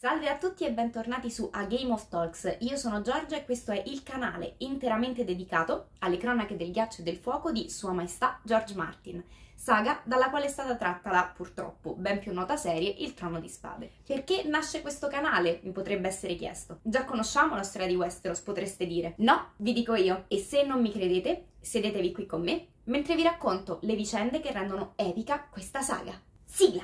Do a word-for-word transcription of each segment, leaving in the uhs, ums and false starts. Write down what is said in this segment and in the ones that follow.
Salve a tutti e bentornati su A Game of Talks, io sono Giorgia e questo è il canale interamente dedicato alle cronache del ghiaccio e del fuoco di Sua Maestà George Martin, saga dalla quale è stata tratta la, purtroppo, ben più nota serie Il Trono di Spade. Perché nasce questo canale? Mi potrebbe essere chiesto. Già conosciamo la storia di Westeros, potreste dire. No, vi dico io, e se non mi credete, sedetevi qui con me, mentre vi racconto le vicende che rendono epica questa saga. Sigla!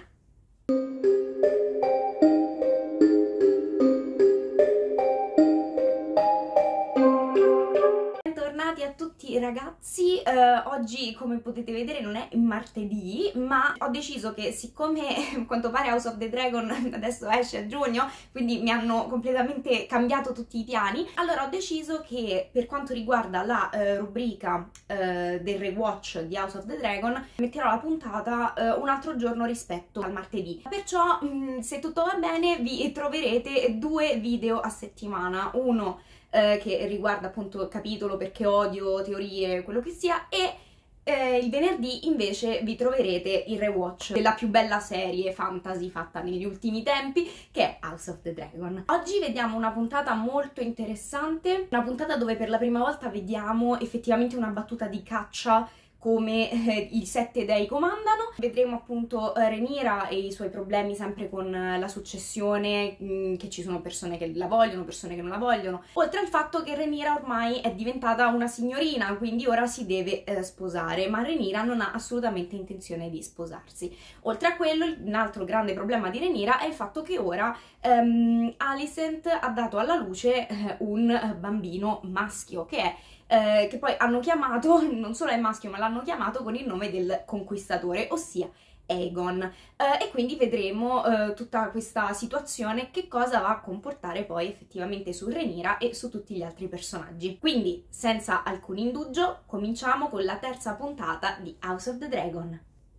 Bentornati a tutti ragazzi, uh, oggi come potete vedere non è martedì, ma ho deciso che siccome a quanto pare House of the Dragon adesso esce a giugno, quindi mi hanno completamente cambiato tutti i piani, allora ho deciso che per quanto riguarda la uh, rubrica uh, del rewatch di House of the Dragon metterò la puntata uh, un altro giorno rispetto al martedì. Perciò mh, se tutto va bene vi troverete due video a settimana, uno Eh, che riguarda appunto il capitolo perché odio, teorie, quello che sia, e eh, il venerdì invece vi troverete il rewatch della più bella serie fantasy fatta negli ultimi tempi, che è House of the Dragon. Oggi vediamo una puntata molto interessante, una puntata dove per la prima volta vediamo effettivamente una battuta di caccia come eh, i sette dei comandano. Vedremo appunto eh, Rhaenyra e i suoi problemi sempre con eh, la successione, mh, che ci sono persone che la vogliono, persone che non la vogliono, oltre al fatto che Rhaenyra ormai è diventata una signorina, quindi ora si deve eh, sposare, ma Rhaenyra non ha assolutamente intenzione di sposarsi. Oltre a quello, un altro grande problema di Rhaenyra è il fatto che ora ehm, Alicent ha dato alla luce eh, un bambino maschio, che è Eh, che poi hanno chiamato, non solo è maschio, ma l'hanno chiamato con il nome del conquistatore, ossia Aegon. Eh, e quindi vedremo eh, tutta questa situazione, che cosa va a comportare poi effettivamente su Rhaenyra e su tutti gli altri personaggi. Quindi, senza alcun indugio, cominciamo con la terza puntata di House of the Dragon.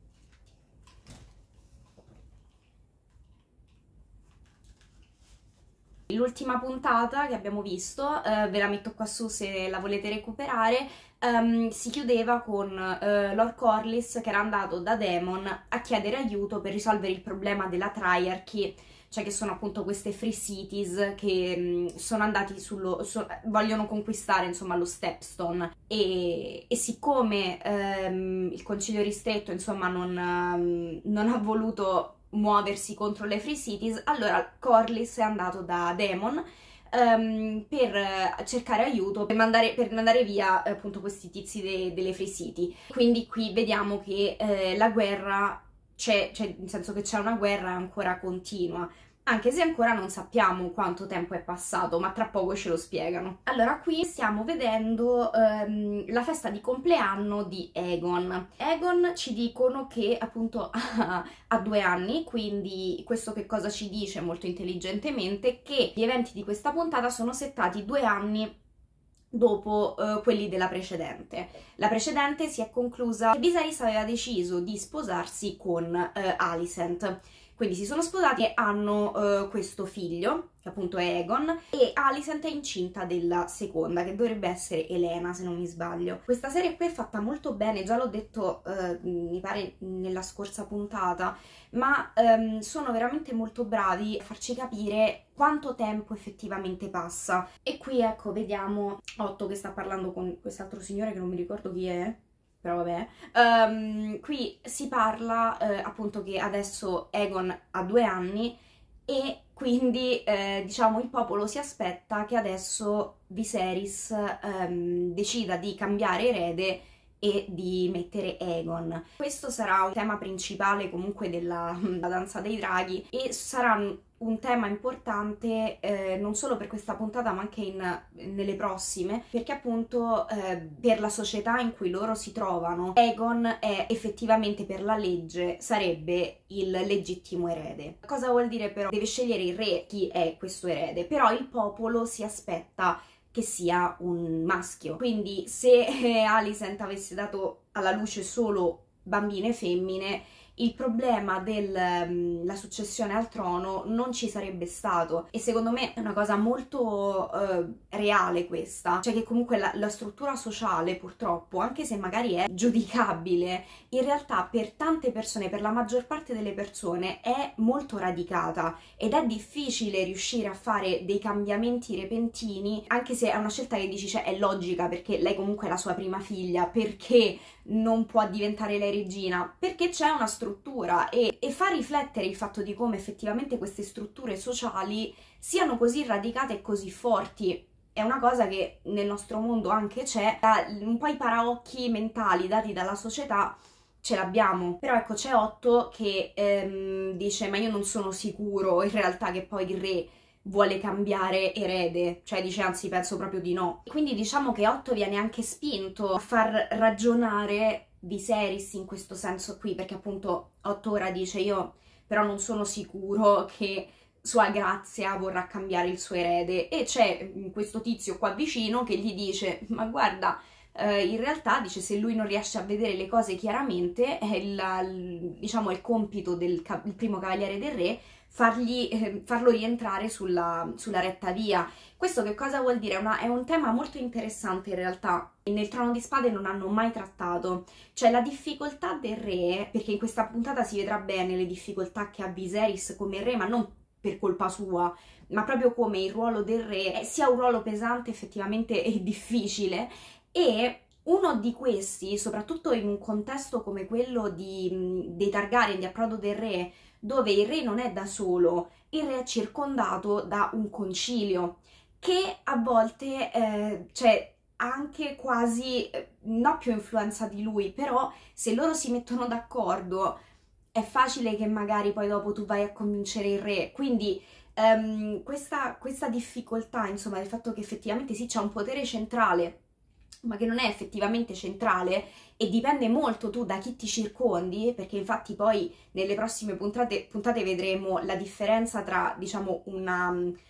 L'ultima puntata che abbiamo visto, eh, ve la metto qua su se la volete recuperare, um, si chiudeva con uh, Lord Corlys che era andato da Daemon a chiedere aiuto per risolvere il problema della Triarchy, cioè che sono appunto queste free cities che um, sono andati sullo, so, vogliono conquistare insomma lo Stepstone, e, e siccome um, il concilio ristretto insomma non, um, non ha voluto muoversi contro le free cities, allora Corlys è andato da Daemon um, per cercare aiuto, per mandare, per mandare via appunto questi tizi de, delle free city. Quindi qui vediamo che eh, la guerra c'è, cioè nel senso che c'è una guerra ancora continua, anche se ancora non sappiamo quanto tempo è passato, ma tra poco ce lo spiegano. Allora, qui stiamo vedendo um, la festa di compleanno di Aegon. Aegon ci dicono che appunto ha, ha due anni, quindi questo che cosa ci dice molto intelligentemente? Che gli eventi di questa puntata sono settati due anni dopo uh, quelli della precedente. La precedente si è conclusa che Viserys aveva deciso di sposarsi con uh, Alicent. Quindi si sono sposati e hanno uh, questo figlio, che appunto è Aegon, e Alicent è incinta della seconda, che dovrebbe essere Elena, se non mi sbaglio. Questa serie qui è fatta molto bene, già l'ho detto, uh, mi pare, nella scorsa puntata, ma um, sono veramente molto bravi a farci capire quanto tempo effettivamente passa. E qui, ecco, vediamo Otto che sta parlando con quest'altro signore che non mi ricordo chi è, però vabbè. Um, qui si parla eh, appunto che adesso Aegon ha due anni e quindi eh, diciamo il popolo si aspetta che adesso Viserys um, decida di cambiare erede e di mettere Aegon. Questo sarà un tema principale comunque della, della danza dei draghi, e sarà un tema importante eh, non solo per questa puntata ma anche in, nelle prossime, perché appunto eh, per la società in cui loro si trovano Aegon è effettivamente, per la legge, sarebbe il legittimo erede. Cosa vuol dire però? Deve scegliere il re chi è questo erede, però il popolo si aspetta che sia un maschio, quindi se eh, Alicent avesse dato alla luce solo bambine femmine, il problema della successione al trono non ci sarebbe stato. E secondo me è una cosa molto eh, reale questa, cioè che comunque la, la struttura sociale purtroppo, anche se magari è giudicabile, in realtà per tante persone, per la maggior parte delle persone, è molto radicata ed è difficile riuscire a fare dei cambiamenti repentini, anche se è una scelta che dici, cioè, è logica, perché lei comunque è la sua prima figlia, perché non può diventare lei regina? Perché c'è una struttura e, e fa riflettere il fatto di come effettivamente queste strutture sociali siano così radicate e così forti. È una cosa che nel nostro mondo anche c'è, un po' i paraocchi mentali dati dalla società ce l'abbiamo, però ecco c'è Otto che ehm, dice ma io non sono sicuro in realtà che poi il re vuole cambiare erede, cioè dice anzi penso proprio di no. Quindi diciamo che Otto viene anche spinto a far ragionare Viserys in questo senso qui, perché appunto Otto ora dice io però non sono sicuro che Sua Grazia vorrà cambiare il suo erede, e c'è questo tizio qua vicino che gli dice ma guarda, Uh, in realtà dice se lui non riesce a vedere le cose chiaramente è il, il, diciamo, il compito del il primo cavaliere del re fargli, eh, farlo rientrare sulla, sulla retta via. Questo che cosa vuol dire? È, una, è un tema molto interessante in realtà, nel Trono di Spade non hanno mai trattato, cioè la difficoltà del re, perché in questa puntata si vedrà bene le difficoltà che ha Viserys come re, ma non per colpa sua, ma proprio come il ruolo del re sia un ruolo pesante effettivamente e difficile. E uno di questi, soprattutto in un contesto come quello di, dei Targaryen, di Approdo del Re, dove il re non è da solo, il re è circondato da un concilio, che a volte eh, c'è anche quasi, eh, non più influenza di lui, però se loro si mettono d'accordo è facile che magari poi dopo tu vai a convincere il re, quindi um, questa, questa difficoltà, insomma, del fatto che effettivamente sì c'è un potere centrale, ma che non è effettivamente centrale e dipende molto tu da chi ti circondi, perché infatti poi nelle prossime puntate, puntate vedremo la differenza tra, diciamo, una,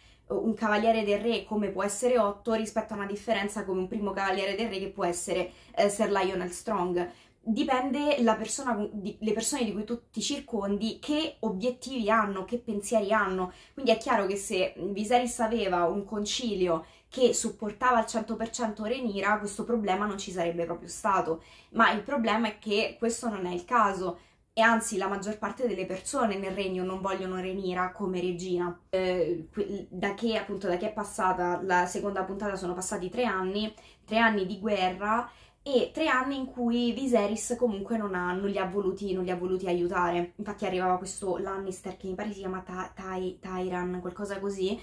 un cavaliere del re come può essere Otto rispetto a una differenza come un primo cavaliere del re che può essere eh, Sir Lionel Strong. Dipende la persona, di, le persone di cui tu ti circondi, che obiettivi hanno, che pensieri hanno. Quindi è chiaro che se Viserys aveva un concilio che supportava al cento per cento Rhaenyra, questo problema non ci sarebbe proprio stato. Ma il problema è che questo non è il caso, e anzi la maggior parte delle persone nel regno non vogliono Rhaenyra come regina. Eh, da che appunto da che è passata la seconda puntata sono passati tre anni, tre anni di guerra, e tre anni in cui Viserys comunque non, ha, non, li ha voluti, non li ha voluti aiutare. Infatti arrivava questo Lannister, che mi pare si chiama Ty, Ty, Tyran, qualcosa così,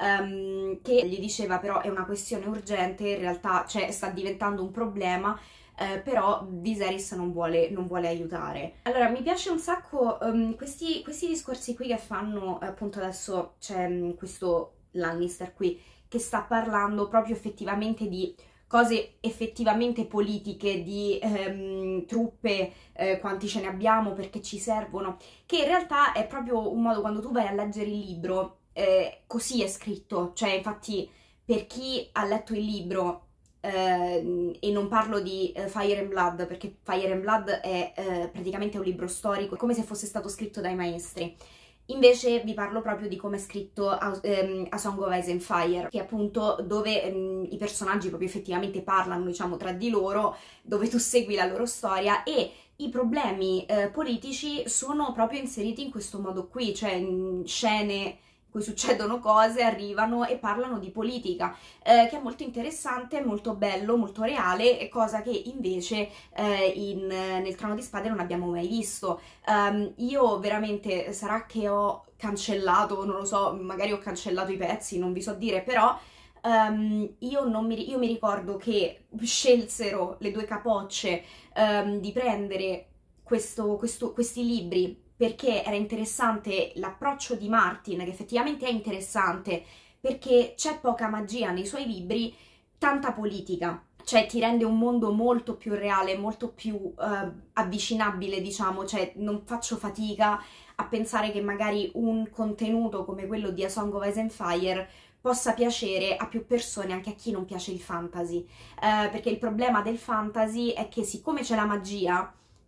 um, che gli diceva però è una questione urgente, in realtà cioè, sta diventando un problema, eh, però Viserys non vuole, non vuole aiutare. Allora, mi piace un sacco um, questi, questi discorsi qui che fanno, appunto adesso c'è um, questo Lannister qui, che sta parlando proprio effettivamente di cose effettivamente politiche, di ehm, truppe, eh, quanti ce ne abbiamo, perché ci servono, che in realtà è proprio un modo, quando tu vai a leggere il libro, eh, così è scritto, cioè infatti per chi ha letto il libro, eh, e non parlo di eh, Fire and Blood, perché Fire and Blood è eh, praticamente un libro storico, come se fosse stato scritto dai maestri. Invece vi parlo proprio di come è scritto a, um, a Song of Ice and Fire, che è appunto dove um, i personaggi proprio effettivamente parlano, diciamo, tra di loro, dove tu segui la loro storia, e i problemi eh, politici sono proprio inseriti in questo modo qui, cioè in scene in cui succedono cose, arrivano e parlano di politica, eh, che è molto interessante, molto bello, molto reale, e cosa che invece eh, in, nel Trono di Spade non abbiamo mai visto. Um, io veramente, sarà che ho cancellato, non lo so, magari ho cancellato i pezzi, non vi so dire, però um, io, non mi, io mi ricordo che scelsero le due capocce um, di prendere questo, questo, questi libri perché era interessante l'approccio di Martin, che effettivamente è interessante, perché c'è poca magia nei suoi libri, tanta politica, cioè ti rende un mondo molto più reale, molto più uh, avvicinabile, diciamo, cioè non faccio fatica a pensare che magari un contenuto come quello di A Song of Ice and Fire possa piacere a più persone, anche a chi non piace il fantasy, uh, perché il problema del fantasy è che siccome c'è la magia,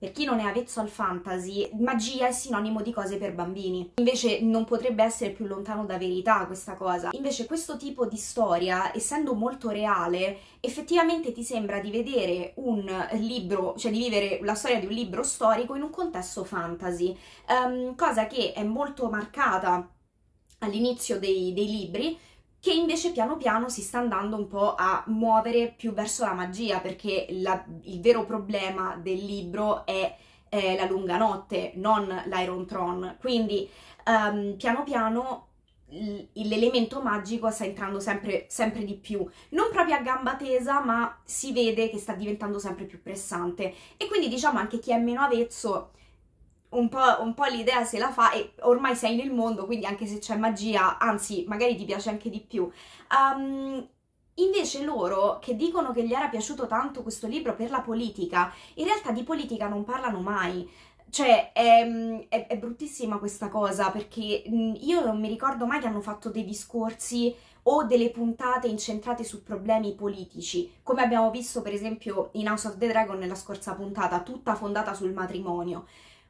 per chi non è avvezzo al fantasy, magia è sinonimo di cose per bambini. Invece non potrebbe essere più lontano da verità questa cosa. Invece questo tipo di storia, essendo molto reale, effettivamente ti sembra di vedere un libro, cioè di vivere la storia di un libro storico in un contesto fantasy, um, cosa che è molto marcata all'inizio dei, dei libri, che invece piano piano si sta andando un po' a muovere più verso la magia, perché la, il vero problema del libro è eh, la lunga notte, non l'Iron Throne. Quindi um, piano piano l'elemento magico sta entrando sempre, sempre di più, non proprio a gamba tesa, ma si vede che sta diventando sempre più pressante, e quindi diciamo anche chi è meno avvezzo un po', un po' l'idea se la fa, e ormai sei nel mondo, quindi anche se c'è magia, anzi magari ti piace anche di più. Um, invece loro che dicono che gli era piaciuto tanto questo libro per la politica, in realtà di politica non parlano mai. Cioè, è, è, è bruttissima questa cosa, perché io non mi ricordo mai che hanno fatto dei discorsi o delle puntate incentrate su problemi politici, come abbiamo visto per esempio in House of the Dragon nella scorsa puntata, tutta fondata sul matrimonio.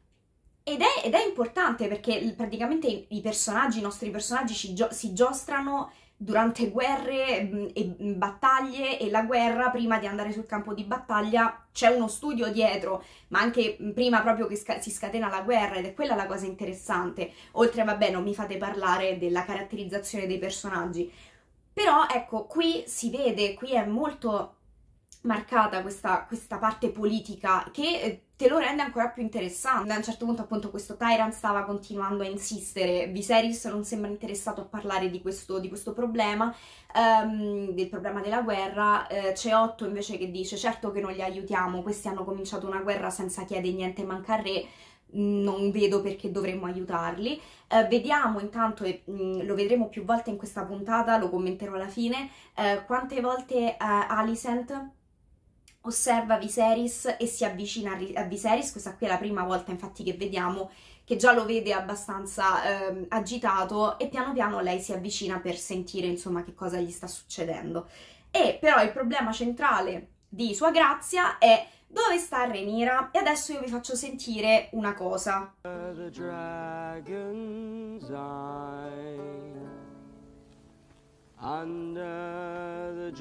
Ed è, ed è importante perché praticamente i personaggi, i nostri personaggi si, gio si giostrano durante guerre mh, e mh, battaglie, e la guerra, prima di andare sul campo di battaglia, c'è uno studio dietro, ma anche mh, prima proprio che sca si scatena la guerra, ed è quella la cosa interessante. Oltre, vabbè, non mi fate parlare della caratterizzazione dei personaggi. Però, ecco, qui si vede, qui è molto marcata questa, questa parte politica che te lo rende ancora più interessante. A un certo punto appunto questo Tyrant stava continuando a insistere, Viserys non sembra interessato a parlare di questo, di questo problema, um, del problema della guerra. uh, c'è Otto invece che dice certo che non li aiutiamo, questi hanno cominciato una guerra senza chiedere niente manca al re, non vedo perché dovremmo aiutarli. Uh, vediamo intanto, e mh, lo vedremo più volte in questa puntata, lo commenterò alla fine, uh, quante volte uh, Alicent osserva Viserys e si avvicina a Viserys. Questa qui è la prima volta infatti che vediamo che già lo vede abbastanza eh, agitato, e piano piano lei si avvicina per sentire insomma che cosa gli sta succedendo. E però il problema centrale di Sua Grazia è dove sta Rhaenyra, e adesso io vi faccio sentire una cosa. The dragon's eye, under the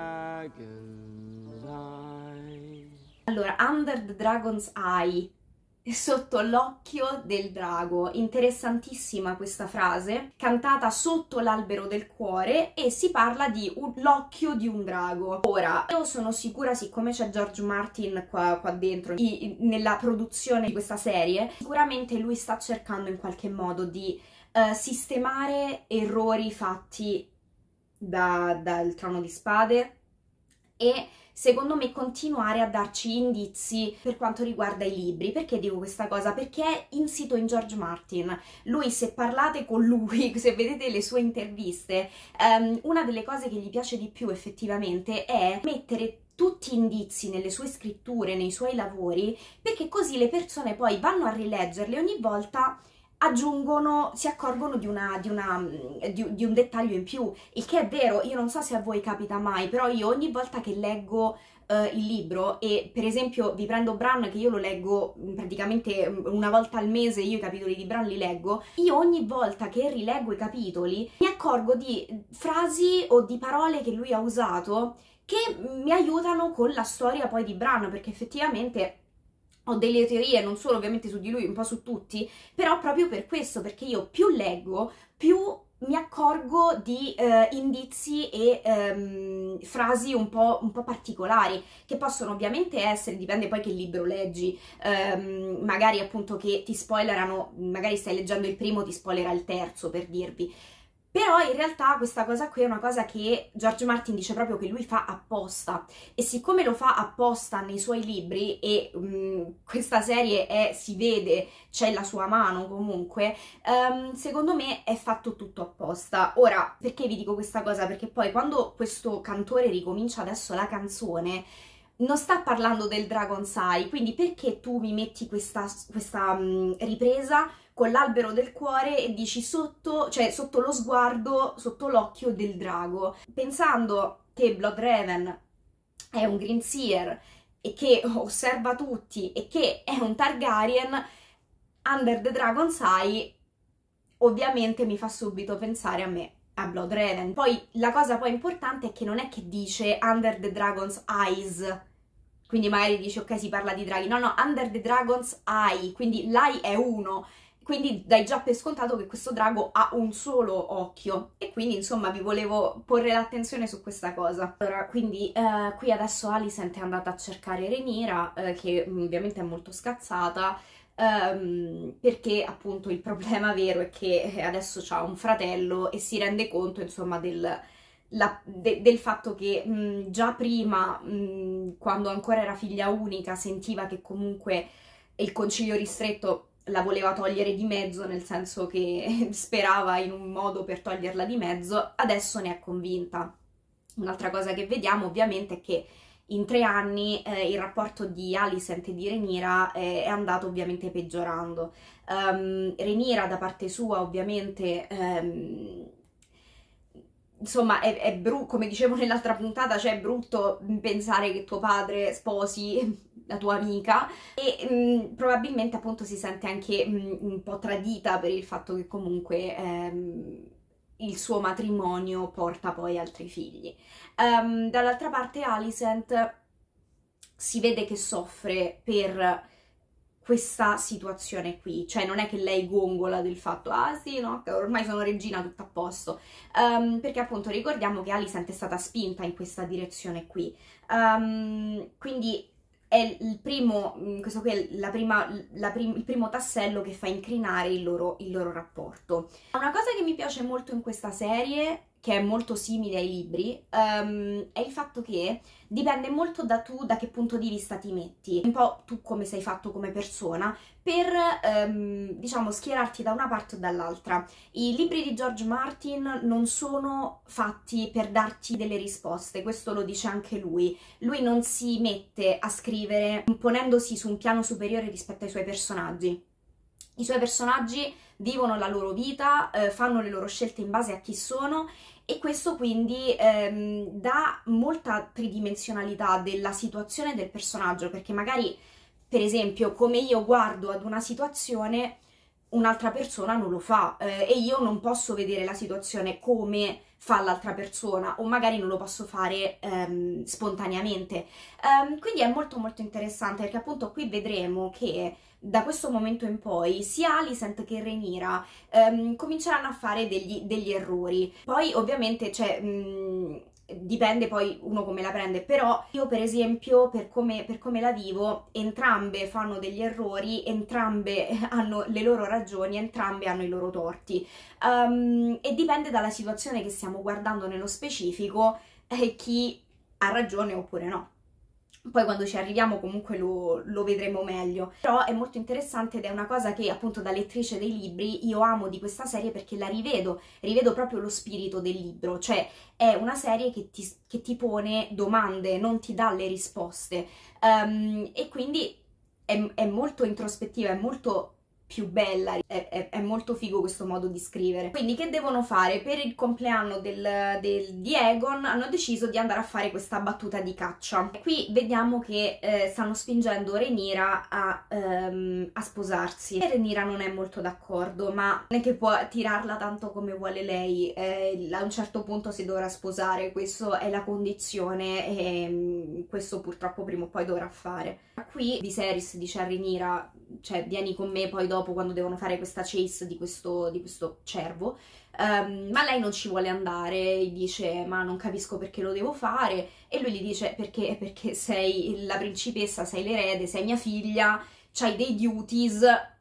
dragon's eye. Allora, Under the Dragon's Eye, sotto l'occhio del drago. Interessantissima questa frase, cantata sotto l'albero del cuore, e si parla di l'occhio di un drago. Ora, io sono sicura, siccome c'è George Martin qua, qua dentro, i, nella produzione di questa serie, sicuramente lui sta cercando in qualche modo di uh, sistemare errori fatti da, dal Trono di Spade, e secondo me continuare a darci indizi per quanto riguarda i libri. Perché dico questa cosa? Perché è insito in George Martin. Lui, se parlate con lui, se vedete le sue interviste, um, una delle cose che gli piace di più effettivamente è mettere tutti indizi nelle sue scritture, nei suoi lavori, perché così le persone poi vanno a rileggerle, ogni volta aggiungono, si accorgono di, una, di, una, di, di un dettaglio in più, il che è vero. Io non so se a voi capita mai, però io ogni volta che leggo uh, il libro, e per esempio vi prendo Bran, che io lo leggo praticamente una volta al mese, io i capitoli di Bran li leggo, io ogni volta che rileggo i capitoli mi accorgo di frasi o di parole che lui ha usato che mi aiutano con la storia poi di Bran, perché effettivamente ho delle teorie, non solo ovviamente su di lui, un po' su tutti, però proprio per questo, perché io più leggo, più mi accorgo di eh, indizi e ehm, frasi un po', un po' particolari, che possono ovviamente essere, dipende poi che libro leggi, ehm, magari appunto che ti spoilerano, magari stai leggendo il primo, ti spoilerà il terzo, per dirvi. Però in realtà questa cosa qui è una cosa che George Martin dice proprio che lui fa apposta, e siccome lo fa apposta nei suoi libri, e um, questa serie è, si vede, c'è la sua mano comunque, um, secondo me è fatto tutto apposta. Ora, perché vi dico questa cosa? Perché poi quando questo cantore ricomincia adesso la canzone, non sta parlando del Dragon's Eye, quindi perché tu mi metti questa, questa um, ripresa con l'albero del cuore e dici sotto, cioè sotto lo sguardo, sotto l'occhio del drago, pensando che Bloodraven è un Green Seer e che osserva tutti e che è un Targaryen, Under the Dragon's Eye ovviamente mi fa subito pensare a me, a Bloodhaven. Poi la cosa poi importante è che non è che dice Under the Dragon's Eyes, quindi magari dice ok si parla di draghi, no no, Under the Dragon's Eye, quindi l'eye è uno, quindi dai già per scontato che questo drago ha un solo occhio, e quindi insomma vi volevo porre l'attenzione su questa cosa. Allora, quindi eh, qui adesso Alicent è andata a cercare Rhaenyra, eh, che ovviamente è molto scazzata, ehm, perché appunto il problema vero è che adesso ha un fratello e si rende conto insomma del... La, de, del fatto che mh, già prima, mh, quando ancora era figlia unica, sentiva che comunque il concilio ristretto la voleva togliere di mezzo, nel senso che sperava in un modo per toglierla di mezzo, adesso ne è convinta. Un'altra cosa che vediamo ovviamente è che in tre anni eh, il rapporto di Alicent e di Rhaenyra eh, è andato ovviamente peggiorando. Um, Rhaenyra da parte sua ovviamente... Um, Insomma, è, è brutto, come dicevo nell'altra puntata, cioè è brutto pensare che tuo padre sposi la tua amica, e mh, probabilmente appunto si sente anche mh, un po' tradita per il fatto che comunque ehm, il suo matrimonio porta poi altri figli. Um, dall'altra parte Alicent si vede che soffre per questa situazione qui, cioè non è che lei gongola del fatto ah sì no, ormai sono regina, tutto a posto, um, perché appunto ricordiamo che Alicent è stata spinta in questa direzione qui, um, quindi è il primo, questo qui è la prima, la prim, il primo tassello che fa incrinare il loro, il loro rapporto. Una cosa che mi piace molto in questa serie, che è molto simile ai libri, um, è il fatto che dipende molto da tu, da che punto di vista ti metti, un po' tu come sei fatto come persona, per, um, diciamo, schierarti da una parte o dall'altra. I libri di George Martin non sono fatti per darti delle risposte, questo lo dice anche lui. Lui non si mette a scrivere ponendosi su un piano superiore rispetto ai suoi personaggi. I suoi personaggi vivono la loro vita, eh, fanno le loro scelte in base a chi sono, e questo quindi ehm, dà molta tridimensionalità della situazione del personaggio, perché magari, per esempio, come io guardo ad una situazione, un'altra persona non lo fa, eh, e io non posso vedere la situazione come fa l'altra persona, o magari non lo posso fare ehm, spontaneamente. Um, quindi è molto molto interessante, perché appunto qui vedremo che da questo momento in poi sia Alicent che Rhaenyra um, cominceranno a fare degli, degli errori. Poi ovviamente c'è... Um, dipende poi uno come la prende, però io per esempio per come, per come la vivo, entrambe fanno degli errori, entrambe hanno le loro ragioni, entrambe hanno i loro torti, um, e dipende dalla situazione che stiamo guardando nello specifico eh, chi ha ragione oppure no. Poi quando ci arriviamo comunque lo, lo vedremo meglio, però è molto interessante ed è una cosa che appunto da lettrice dei libri io amo di questa serie, perché la rivedo, rivedo proprio lo spirito del libro, cioè è una serie che ti, che ti pone domande, non ti dà le risposte, um, e quindi è, è molto introspettiva, è molto più bella, è, è, è molto figo questo modo di scrivere. Quindi che devono fare? Per il compleanno del, del, di Aegon hanno deciso di andare a fare questa battuta di caccia. E qui vediamo che eh, stanno spingendo Rhaenyra a, um, a sposarsi, e Rhaenyra non è molto d'accordo, ma non è che può tirarla tanto come vuole lei, eh, a un certo punto si dovrà sposare, questa è la condizione, e um, questo purtroppo prima o poi dovrà fare. Qui Viserys dice a Rhaenyra, cioè vieni con me poi dopo quando devono fare questa chase di questo, di questo cervo, um, ma lei non ci vuole andare, dice ma non capisco perché lo devo fare, e lui gli dice perché, perché sei la principessa, sei l'erede, sei mia figlia, c'hai dei duties,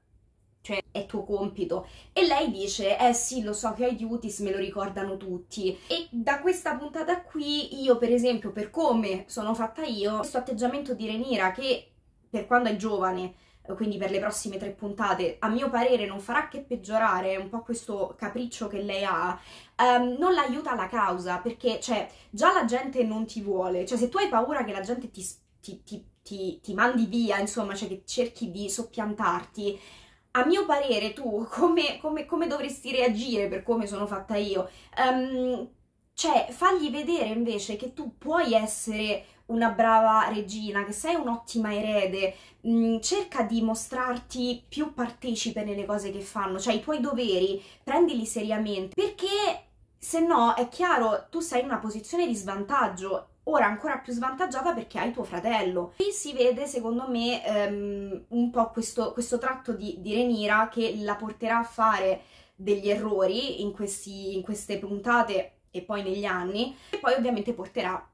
cioè è tuo compito. E lei dice eh sì, lo so che hai duties, me lo ricordano tutti. E da questa puntata qui io per esempio, per come sono fatta io, questo atteggiamento di Rhaenyra, che per quando è giovane, quindi per le prossime tre puntate, a mio parere non farà che peggiorare un po' questo capriccio che lei ha, um, non l'aiuta alla causa, perché cioè già la gente non ti vuole, cioè se tu hai paura che la gente ti, ti, ti, ti, ti mandi via, insomma, cioè che cerchi di soppiantarti, a mio parere tu come, come, come dovresti reagire per come sono fatta io? Um, Cioè, fagli vedere invece che tu puoi essere una brava regina, che sei un'ottima erede, mh, cerca di mostrarti più partecipe nelle cose che fanno, cioè i tuoi doveri, prendili seriamente, perché se no è chiaro, tu sei in una posizione di svantaggio, ora ancora più svantaggiata perché hai tuo fratello. Qui si vede, secondo me, um, un po' questo, questo tratto di, di Rhaenyra che la porterà a fare degli errori in, questi, in queste puntate e poi negli anni, e poi ovviamente porterà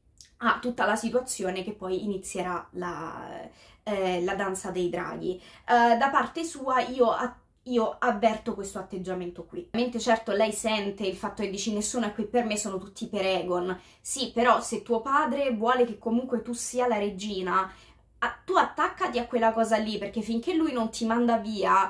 a tutta la situazione che poi inizierà la, eh, la danza dei draghi. Uh, da parte sua io, io avverto questo atteggiamento qui. Ovviamente certo lei sente il fatto che dici nessuno è qui per me, sono tutti per Aegon. Sì, però se tuo padre vuole che comunque tu sia la regina, a, tu attaccati a quella cosa lì, perché finché lui non ti manda via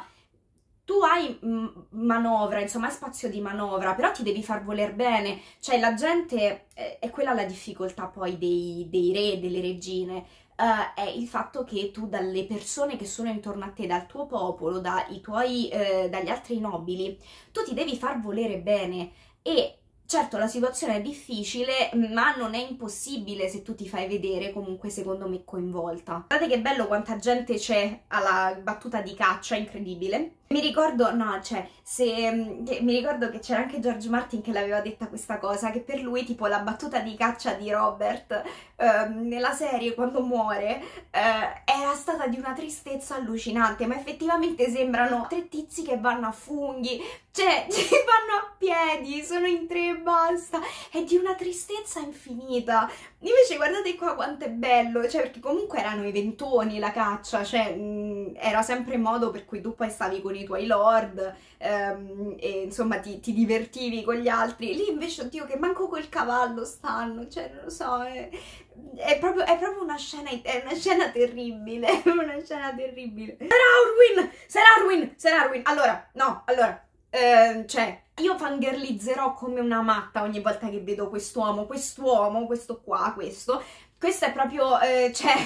tu hai manovra, insomma, hai spazio di manovra, però ti devi far voler bene. Cioè, la gente, eh, è quella la difficoltà poi dei, dei re, delle regine, uh, è il fatto che tu dalle persone che sono intorno a te, dal tuo popolo, dai tuoi, eh, dagli altri nobili, tu ti devi far volere bene. E certo la situazione è difficile, ma non è impossibile se tu ti fai vedere comunque secondo me coinvolta. Guardate che bello quanta gente c'è alla battuta di caccia, incredibile. Mi ricordo, no, cioè, se, mi ricordo che c'era anche George Martin che l'aveva detta questa cosa, che per lui tipo la battuta di caccia di Robert eh, nella serie quando muore eh, era stata di una tristezza allucinante, ma effettivamente sembrano tre tizi che vanno a funghi, cioè ci vanno a piedi, sono in tre e basta, è di una tristezza infinita. Invece guardate qua quanto è bello, cioè perché comunque erano i ventoni la caccia, cioè mh, era sempre modo per cui tu poi stavi con i tuoi lord ehm, e insomma ti, ti divertivi con gli altri. Lì invece, oddio, che manco col cavallo stanno, cioè non lo so, è, è, proprio, è proprio una scena, è una scena terribile, è una scena terribile. Ser Arwyn, Ser Arwyn, Ser Arwyn, allora, no, allora, eh, cioè... Io fangirlizzerò come una matta ogni volta che vedo quest'uomo, quest'uomo, questo qua, questo. Questo è proprio, eh, cioè,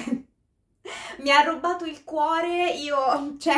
mi ha rubato il cuore, io, cioè,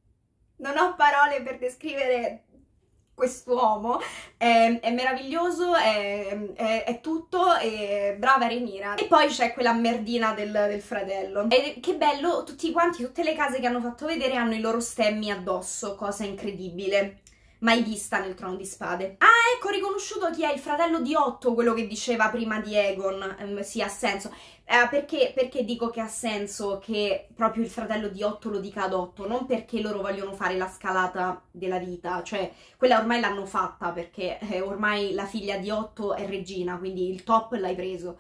non ho parole per descrivere quest'uomo. È, è meraviglioso, è, è, è tutto, è brava Rhaenyra. E poi c'è quella merdina del, del fratello. E che bello, tutti quanti, tutte le case che hanno fatto vedere hanno i loro stemmi addosso, cosa incredibile. Mai vista nel Trono di Spade. Ah, ecco, ho riconosciuto chi è il fratello di Otto, quello che diceva prima di Aegon. Um, sì, ha senso. Eh, perché, perché dico che ha senso che proprio il fratello di Otto lo dica ad Otto? Non perché loro vogliono fare la scalata della vita, cioè quella ormai l'hanno fatta, perché eh, ormai la figlia di Otto è regina, quindi il top l'hai preso.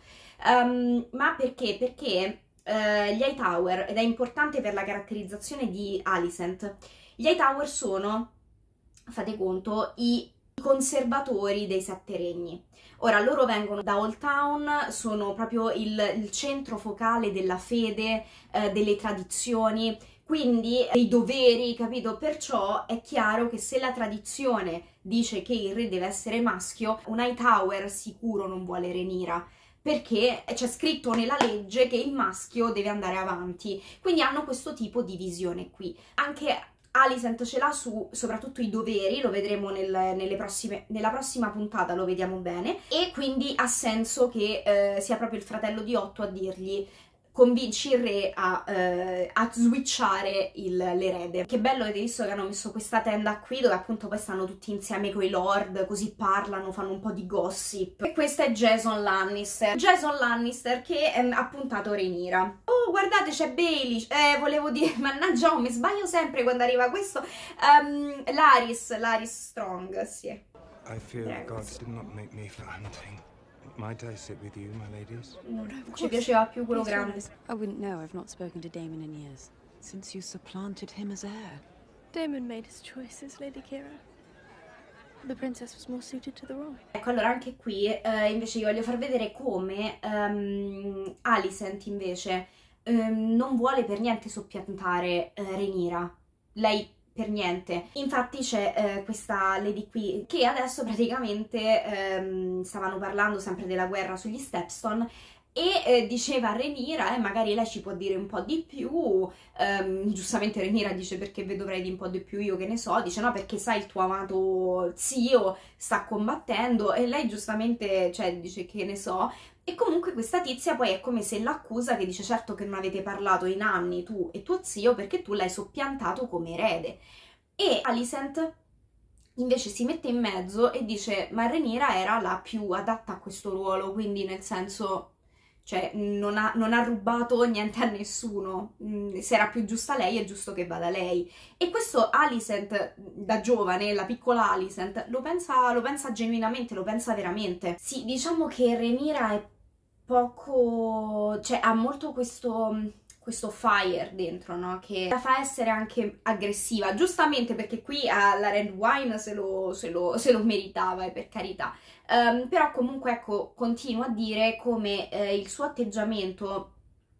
Um, ma perché? Perché uh, gli Hightower, ed è importante per la caratterizzazione di Alicent, gli Hightower sono... fate conto, i conservatori dei Sette Regni. Ora, loro vengono da Old Town, sono proprio il, il centro focale della fede, eh, delle tradizioni, quindi dei doveri, capito? Perciò è chiaro che se la tradizione dice che il re deve essere maschio, un Hightower sicuro non vuole Rhaenyra, perché c'è scritto nella legge che il maschio deve andare avanti, quindi hanno questo tipo di visione qui. Anche Alicent ce l'ha su soprattutto i doveri, lo vedremo nel, nelle prossime, nella prossima puntata, lo vediamo bene, e quindi ha senso che eh, sia proprio il fratello di Otto a dirgli convinci il re a, eh, a switchare l'erede. Che bello, avete visto che hanno messo questa tenda qui dove appunto poi stanno tutti insieme coi lord, così parlano, fanno un po' di gossip. E questo è Jason Lannister. Jason Lannister che eh, ha puntato Rhaenyra. Oh, guardate, c'è Baelish. Eh, volevo dire, mannaggia, mi sbaglio sempre quando arriva questo. Um, Larys, Larys Strong, sì. I fear the gods did not make me for hunting. Might I sit with you, my ladies? No, ci piaceva più quello grande. I wouldn't know. I've not spoken to Daemon in years. Since you supplanted him as heir. Daemon made his choices, Lady Keira. The princess was more suited to the role. Ecco, allora anche qui eh, invece io voglio far vedere come um, Alicent invece um, non vuole per niente soppiantare uh, Rhaenyra. Lei per niente. Infatti c'è eh, questa lady qui che adesso praticamente ehm, stavano parlando sempre della guerra sugli Stepstone E eh, diceva a Rhaenyra, eh, magari lei ci può dire un po' di più, ehm, giustamente Rhaenyra dice perché vi dovrei dire un po' di più io, che ne so, dice no perché sai il tuo amato zio sta combattendo, e lei giustamente, cioè, dice che ne so, e comunque questa tizia poi è come se l'accusa, che dice certo che non avete parlato in anni tu e tuo zio perché tu l'hai soppiantato come erede. E Alicent invece si mette in mezzo e dice ma Rhaenyra era la più adatta a questo ruolo, quindi nel senso... cioè non ha, non ha rubato niente a nessuno, se era più giusta lei è giusto che vada lei. E questo Alicent da giovane, la piccola Alicent, lo pensa, lo pensa genuinamente, lo pensa veramente. Sì, diciamo che Rhaenyra è poco, cioè ha molto questo... questo fire dentro, no? Che la fa essere anche aggressiva, giustamente, perché qui alla Red Wine se lo, se lo, se lo meritava, e per carità. Um, però comunque, ecco, continuo a dire come eh, il suo atteggiamento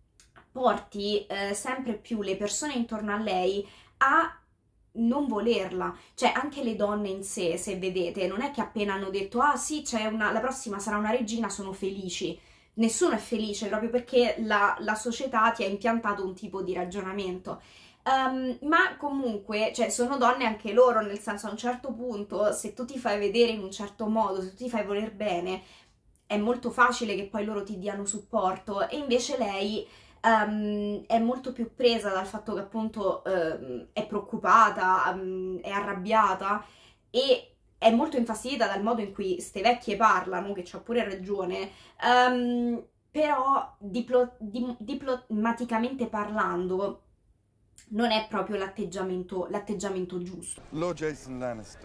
porti eh, sempre più le persone intorno a lei a non volerla. Cioè anche le donne in sé, se vedete, non è che appena hanno detto ah sì, c'è una, la prossima sarà una regina, sono felici. Nessuno è felice, proprio perché la, la società ti ha impiantato un tipo di ragionamento. Um, ma comunque, cioè, sono donne anche loro, nel senso, a un certo punto, se tu ti fai vedere in un certo modo, se tu ti fai voler bene, è molto facile che poi loro ti diano supporto, e invece lei um, è molto più presa dal fatto che appunto um, è preoccupata, um, è arrabbiata, e è molto infastidita dal modo in cui ste vecchie parlano, che c'ha pure ragione, um, però diplo di diplomaticamente parlando non è proprio l'atteggiamento l'atteggiamento giusto. Lord Jason Lannister.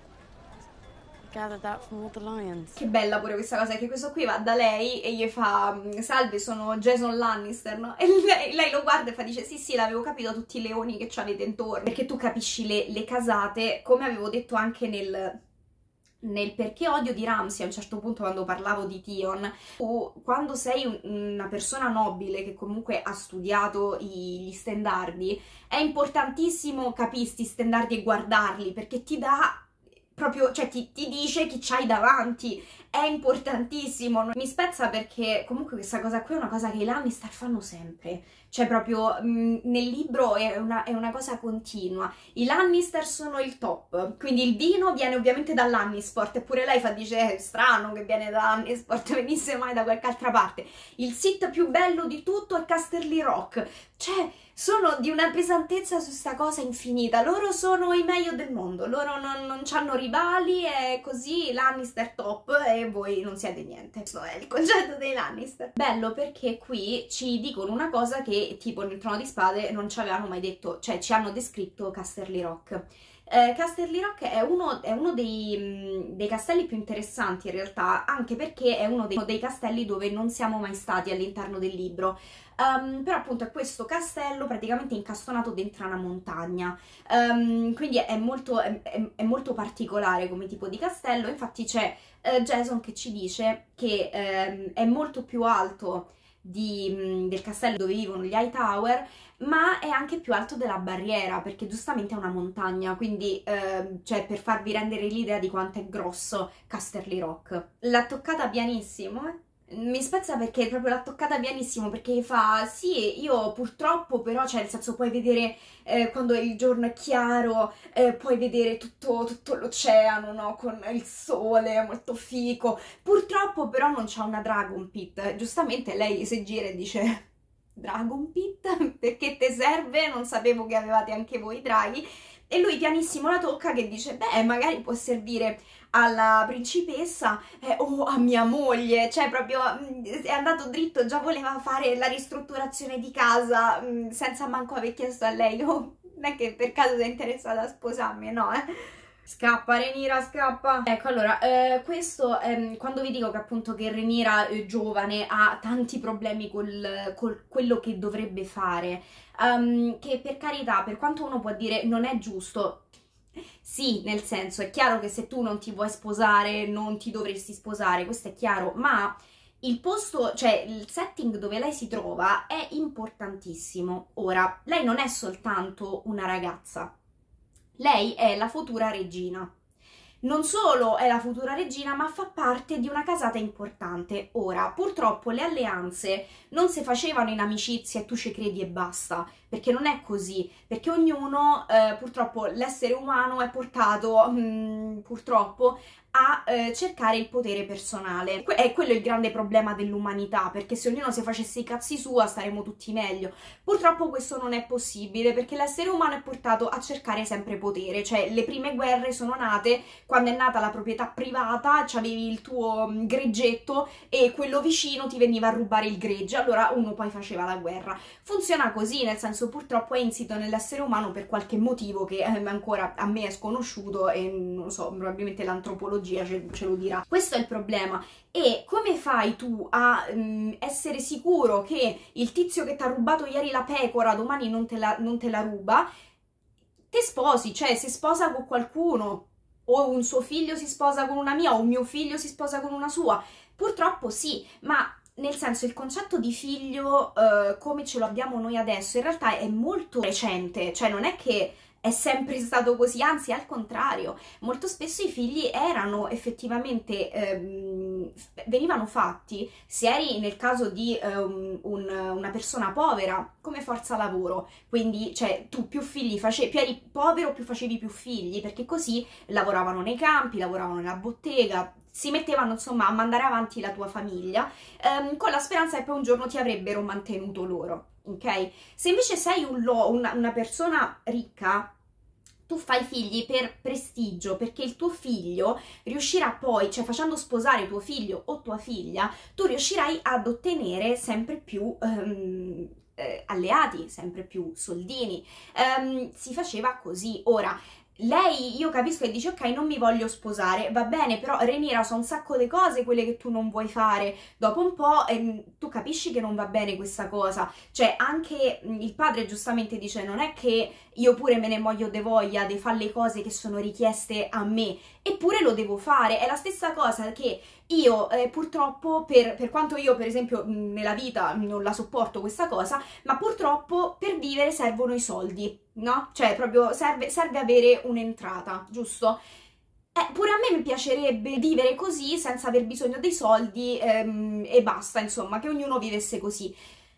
Gathered that from all the lions. Che bella pure questa cosa, che questo qui va da lei e gli fa salve, sono Jason Lannister, no? E lei, lei lo guarda e fa, dice sì sì, l'avevo capito, tutti i leoni che ci avete intorno, perché tu capisci le, le casate, come avevo detto anche nel... nel perché odio di Ramsay, a un certo punto quando parlavo di Theon, o quando sei un, una persona nobile che comunque ha studiato i, gli stendardi, è importantissimo capire sti stendardi e guardarli, perché ti dà proprio, cioè ti, ti dice chi c'hai davanti, è importantissimo. Mi spezza perché comunque questa cosa qui è una cosa che i Lannister fanno sempre, cioè proprio mh, nel libro è una, è una cosa continua. I Lannister sono il top, quindi il vino viene ovviamente da Lannisport, eppure lei fa, dice è strano che viene da Lannisport, venisse mai da qualche altra parte. Il sit più bello di tutto è Casterly Rock, cioè sono di una pesantezza su sta cosa infinita. Loro sono i meglio del mondo, loro non, non hanno rivali, e così Lannister top e voi non siete niente. Questo è il concetto dei Lannister. Bello perché qui ci dicono una cosa che tipo nel Trono di Spade non ci avevano mai detto, cioè ci hanno descritto Casterly Rock. Eh, Casterly Rock è uno, è uno dei, mh, dei castelli più interessanti in realtà, anche perché è uno dei, uno dei castelli dove non siamo mai stati all'interno del libro. Um, però appunto è questo castello praticamente incastonato dentro una montagna, um, quindi è molto, è, è molto particolare come tipo di castello. Infatti c'è uh, Jason che ci dice che um, è molto più alto di, um, del castello dove vivono gli Hightower, ma è anche più alto della barriera, perché giustamente è una montagna, quindi uh, cioè per farvi rendere l'idea di quanto è grosso Casterly Rock. L'ha toccata pianissimo, eh? Mi spezza perché proprio l'ha toccata pianissimo, perché fa sì, io purtroppo però, cioè nel senso puoi vedere eh, quando il giorno è chiaro, eh, puoi vedere tutto, tutto l'oceano, no? Con il sole molto fico, purtroppo però non c'è una Dragon Pit. Giustamente lei si gira e dice Dragon Pit? Perché te serve? Non sapevo che avevate anche voi draghi. E lui pianissimo la tocca, che dice beh magari può servire alla principessa eh, o a mia moglie, cioè proprio mh, è andato dritto, già voleva fare la ristrutturazione di casa mh, senza manco aver chiesto a lei, oh, non è che per caso sei interessata a sposarmi, no eh? Scappa Rhaenyra, scappa. Ecco, allora, eh, questo, ehm, quando vi dico che appunto che Rhaenyra eh, giovane ha tanti problemi col, col quello che dovrebbe fare, um, che per carità, per quanto uno può dire non è giusto, sì, nel senso, è chiaro che se tu non ti vuoi sposare, non ti dovresti sposare, questo è chiaro, ma il posto, cioè il setting dove lei si trova è importantissimo. Ora, lei non è soltanto una ragazza, lei è la futura regina, non solo è la futura regina, ma fa parte di una casata importante. Ora, purtroppo le alleanze non si facevano in amicizia e tu ci credi e basta, perché non è così, perché ognuno, eh, purtroppo l'essere umano è portato, mh, purtroppo, a eh, cercare il potere personale. Que- è quello il grande problema dell'umanità, perché se ognuno si facesse i cazzi sua staremmo tutti meglio. Purtroppo questo non è possibile, perché l'essere umano è portato a cercare sempre potere, cioè le prime guerre sono nate quando è nata la proprietà privata, c'avevi il tuo mh, greggetto e quello vicino ti veniva a rubare il gregge, allora uno poi faceva la guerra. Funziona così, nel senso, purtroppo è insito nell'essere umano per qualche motivo che eh, ancora a me è sconosciuto e non lo so, probabilmente l'antropologia Ce, ce lo dirà. Questo è il problema. E come fai tu a um, essere sicuro che il tizio che ti ha rubato ieri la pecora domani non te la, non te la ruba? Te sposi, cioè si sposa con qualcuno, o un suo figlio si sposa con una mia, o un mio figlio si sposa con una sua. Purtroppo sì, ma nel senso, il concetto di figlio uh, come ce lo abbiamo noi adesso in realtà è molto recente, cioè non è che è sempre stato così, anzi al contrario, molto spesso i figli erano effettivamente, ehm, venivano fatti, se eri nel caso di um, un, una persona povera, come forza lavoro, quindi cioè tu più figli facevi, più eri povero più facevi più figli, perché così lavoravano nei campi, lavoravano nella bottega, si mettevano insomma a mandare avanti la tua famiglia, ehm, con la speranza che poi un giorno ti avrebbero mantenuto loro. Ok? Se invece sei un lo, una, una persona ricca, tu fai figli per prestigio, perché il tuo figlio riuscirà poi, cioè facendo sposare tuo figlio o tua figlia, tu riuscirai ad ottenere sempre più um, eh, alleati, sempre più soldini. Um, si faceva così. Ora, lei, io capisco che dice ok, non mi voglio sposare, va bene, però Rhaenyra sa un sacco di cose, quelle che tu non vuoi fare, dopo un po' ehm, tu capisci che non va bene questa cosa, cioè anche il padre giustamente dice non è che io pure me ne voglio de voglia di fare le cose che sono richieste a me, eppure lo devo fare, è la stessa cosa che io eh, purtroppo, per, per quanto io per esempio nella vita non la sopporto questa cosa, ma purtroppo per vivere servono i soldi, no? Cioè proprio serve, serve avere un'entrata, giusto? Eh, pure a me mi piacerebbe vivere così senza aver bisogno dei soldi ehm, e basta, insomma, che ognuno vivesse così.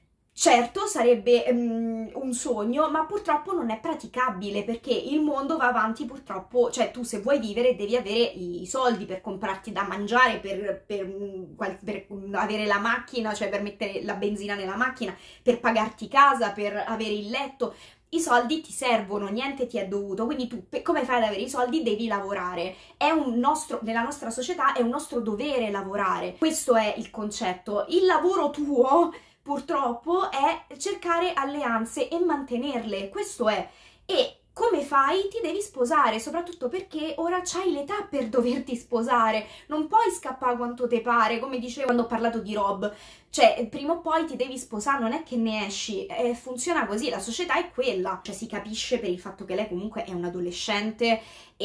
Certo, sarebbe um, un sogno, ma purtroppo non è praticabile, perché il mondo va avanti purtroppo, cioè tu se vuoi vivere devi avere i, i soldi per comprarti da mangiare, per, per, per avere la macchina, cioè per mettere la benzina nella macchina, per pagarti casa, per avere il letto. I soldi ti servono, niente ti è dovuto, quindi tu come fai ad avere i soldi? Devi lavorare. È un nostro, nella nostra società è un nostro dovere lavorare. Questo è il concetto. Il lavoro tuo purtroppo è cercare alleanze e mantenerle, questo è. E come fai? Ti devi sposare, soprattutto perché ora c'hai l'età per doverti sposare, non puoi scappare quanto te pare, come dicevo quando ho parlato di Rob, cioè prima o poi ti devi sposare, non è che ne esci, eh, funziona così, la società è quella, cioè si capisce per il fatto che lei comunque è un adolescente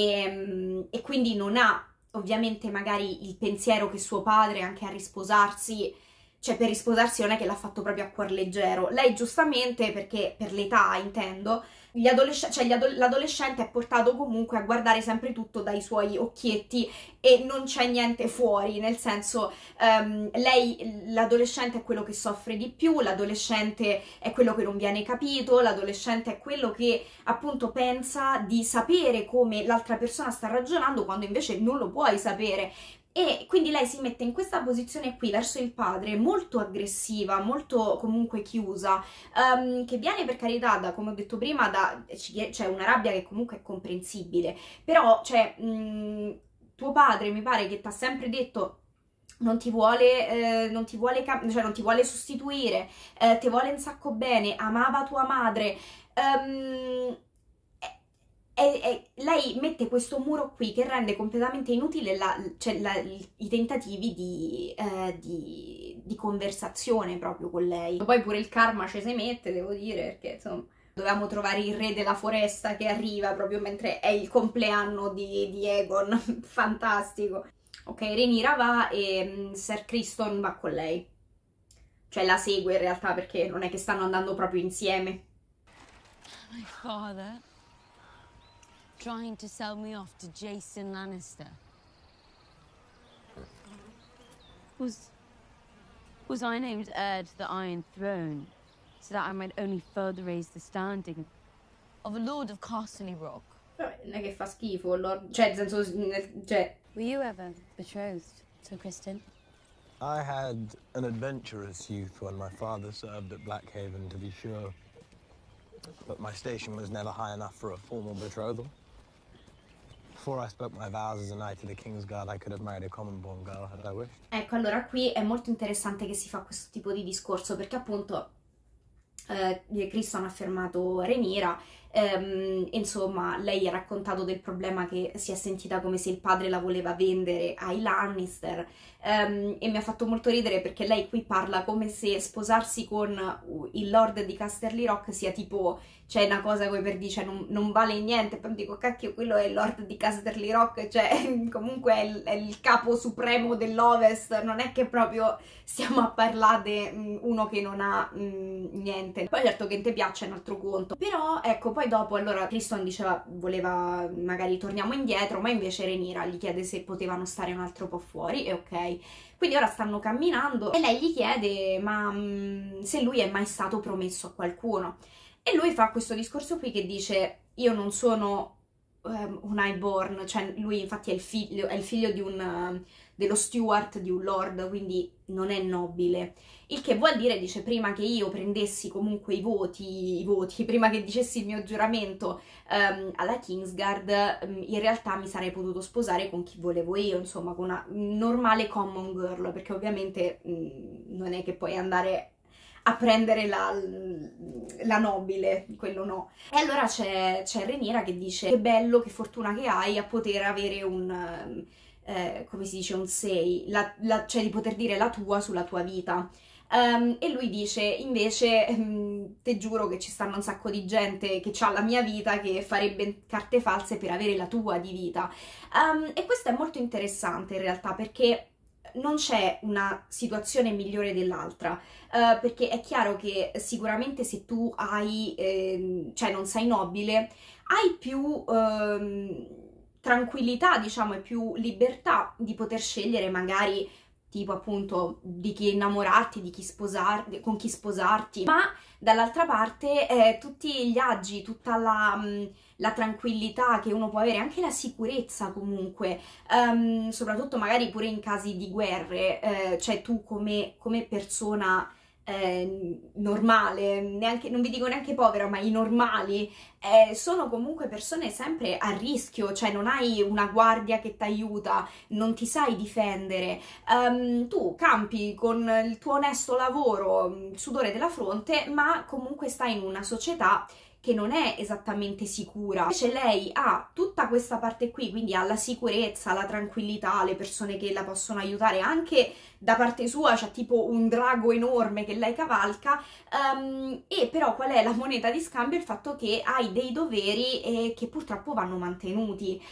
e, e quindi non ha ovviamente magari il pensiero che suo padre anche a risposarsi, cioè per risposarsi non è che l'ha fatto proprio a cuor leggero, lei giustamente, perché per l'età intendo, gli adolesc- cioè ado- l'adolescente è portato comunque a guardare sempre tutto dai suoi occhietti e non c'è niente fuori, nel senso um, lei, l'adolescente è quello che soffre di più, l'adolescente è quello che non viene capito, l'adolescente è quello che appunto pensa di sapere come l'altra persona sta ragionando quando invece non lo puoi sapere. E quindi lei si mette in questa posizione qui verso il padre, molto aggressiva, molto comunque chiusa, um, che viene per carità, da, come ho detto prima, da cioè una rabbia che comunque è comprensibile, però cioè mh, tuo padre mi pare che ti ha sempre detto non ti vuole, eh, non ti vuole, cioè non ti vuole sostituire, eh, ti vuole un sacco bene, amava tua madre, um, E, e lei mette questo muro qui che rende completamente inutile la, cioè la, i tentativi di, eh, di, di conversazione proprio con lei. Poi pure il karma ci si mette, devo dire, perché insomma dovevamo trovare il re della foresta che arriva proprio mentre è il compleanno di, di Aegon, fantastico. Ok, Rhaenyra va e um, Ser Criston va con lei, cioè la segue in realtà perché non è che stanno andando proprio insieme. My father. trying to sell me off to Jason Lannister? Was... Was I named heir to the Iron Throne so that I might only further raise the standing of a Lord of Casterly Rock? Però non è che fa schifo, Lord... cioè, nel senso... Cioè... Were you ever betrothed to Kristen? I had an adventurous youth when my father served at Blackhaven, to be sure. But my station was never high enough for a formal betrothal. Before I spoke my vows as a knight of the Kingsguard, I could have married a common-born girl had I wished. Ecco, allora qui è molto interessante che si fa questo tipo di discorso, perché appunto eh, Criston ha affermato Rhaenyra, ehm, insomma, lei ha raccontato del problema che si è sentita come se il padre la voleva vendere ai Lannister, ehm, e mi ha fatto molto ridere perché lei qui parla come se sposarsi con il Lord di Casterly Rock sia tipo... C'è una cosa come per dire, cioè non, non vale niente, però dico, cacchio, quello è il Lord di Casterly Rock, cioè comunque è il, è il capo supremo dell'Ovest, non è che proprio stiamo a parlare di uno che non ha mh, niente. Poi certo che te piace è un altro conto. Però ecco, poi dopo allora Criston diceva, voleva magari torniamo indietro, ma invece Rhaenyra gli chiede se potevano stare un altro po' fuori, e ok. Quindi ora stanno camminando e lei gli chiede ma mh, se lui è mai stato promesso a qualcuno. E lui fa questo discorso qui che dice, io non sono um, un highborn, cioè lui infatti è il figlio, è il figlio di un, uh, dello steward di un lord, quindi non è nobile. Il che vuol dire, dice, prima che io prendessi comunque i voti, i voti, prima che dicessi il mio giuramento um, alla Kingsguard, um, in realtà mi sarei potuto sposare con chi volevo io, insomma, con una normale common girl, perché ovviamente um, non è che puoi andare... a prendere la, la nobile, quello no. E allora c'è Rhaenyra che dice che bello, che fortuna che hai a poter avere un, eh, come si dice, un say, la, la, cioè di poter dire la tua sulla tua vita. Um, e lui dice invece, um, te giuro che ci stanno un sacco di gente che ha la mia vita che farebbe carte false per avere la tua di vita. Um, e questo è molto interessante in realtà, perché non c'è una situazione migliore dell'altra, uh, perché è chiaro che sicuramente se tu hai, eh, cioè non sei nobile, hai più eh, tranquillità, diciamo, e più libertà di poter scegliere magari tipo appunto di chi innamorarti, di chi sposarti, con chi sposarti, ma dall'altra parte eh, tutti gli agi, tutta la, mh, la tranquillità che uno può avere, anche la sicurezza comunque, um, soprattutto magari pure in casi di guerre, eh, cioè tu come, come persona eh, normale, neanche, non vi dico neanche povera, ma i normali, eh, sono comunque persone sempre a rischio, cioè non hai una guardia che ti aiuta, non ti sai difendere, um, tu campi con il tuo onesto lavoro, il sudore della fronte, ma comunque stai in una società che non è esattamente sicura. Invece lei ha tutta questa parte qui, quindi ha la sicurezza, la tranquillità, le persone che la possono aiutare, anche da parte sua c'è tipo un drago enorme che lei cavalca, um, e però qual è la moneta di scambio? Il fatto che hai dei doveri e che purtroppo vanno mantenuti.